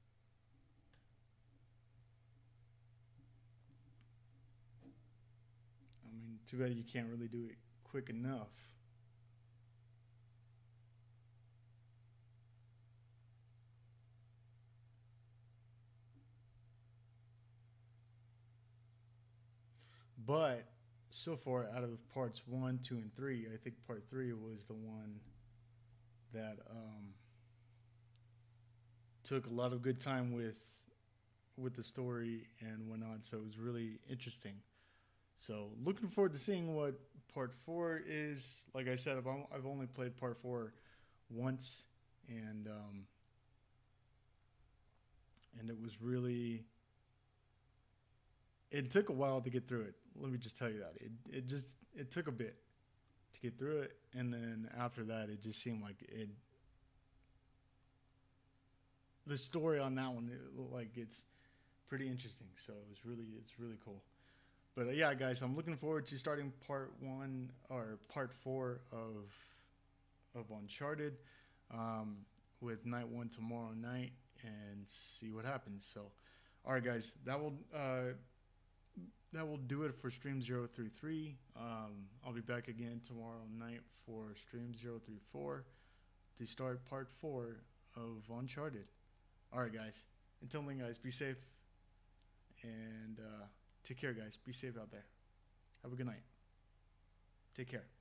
I mean, too bad you can't really do it quick enough. But so far, out of parts one, two, and three, I think part three was the one that um, took a lot of good time with with the story and whatnot. So it was really interesting. So looking forward to seeing what part four is. Like I said, I've, I've only played part four once, and um, and it was really. It took a while to get through it. Let me just tell you that. It it just it took a bit to get through it, and then after that, it just seemed like it. The story on that one, it, like it's pretty interesting. So it was really it's really cool. But uh, yeah, guys, I'm looking forward to starting part one or part four of of Uncharted um, with night one tomorrow night and see what happens. So, all right, guys, that will. Uh, That will do it for Stream zero three three. Um, I'll be back again tomorrow night for Stream zero three four to start part four of Uncharted. Alright, guys. Until then, guys, be safe. And uh, take care, guys. Be safe out there. Have a good night. Take care.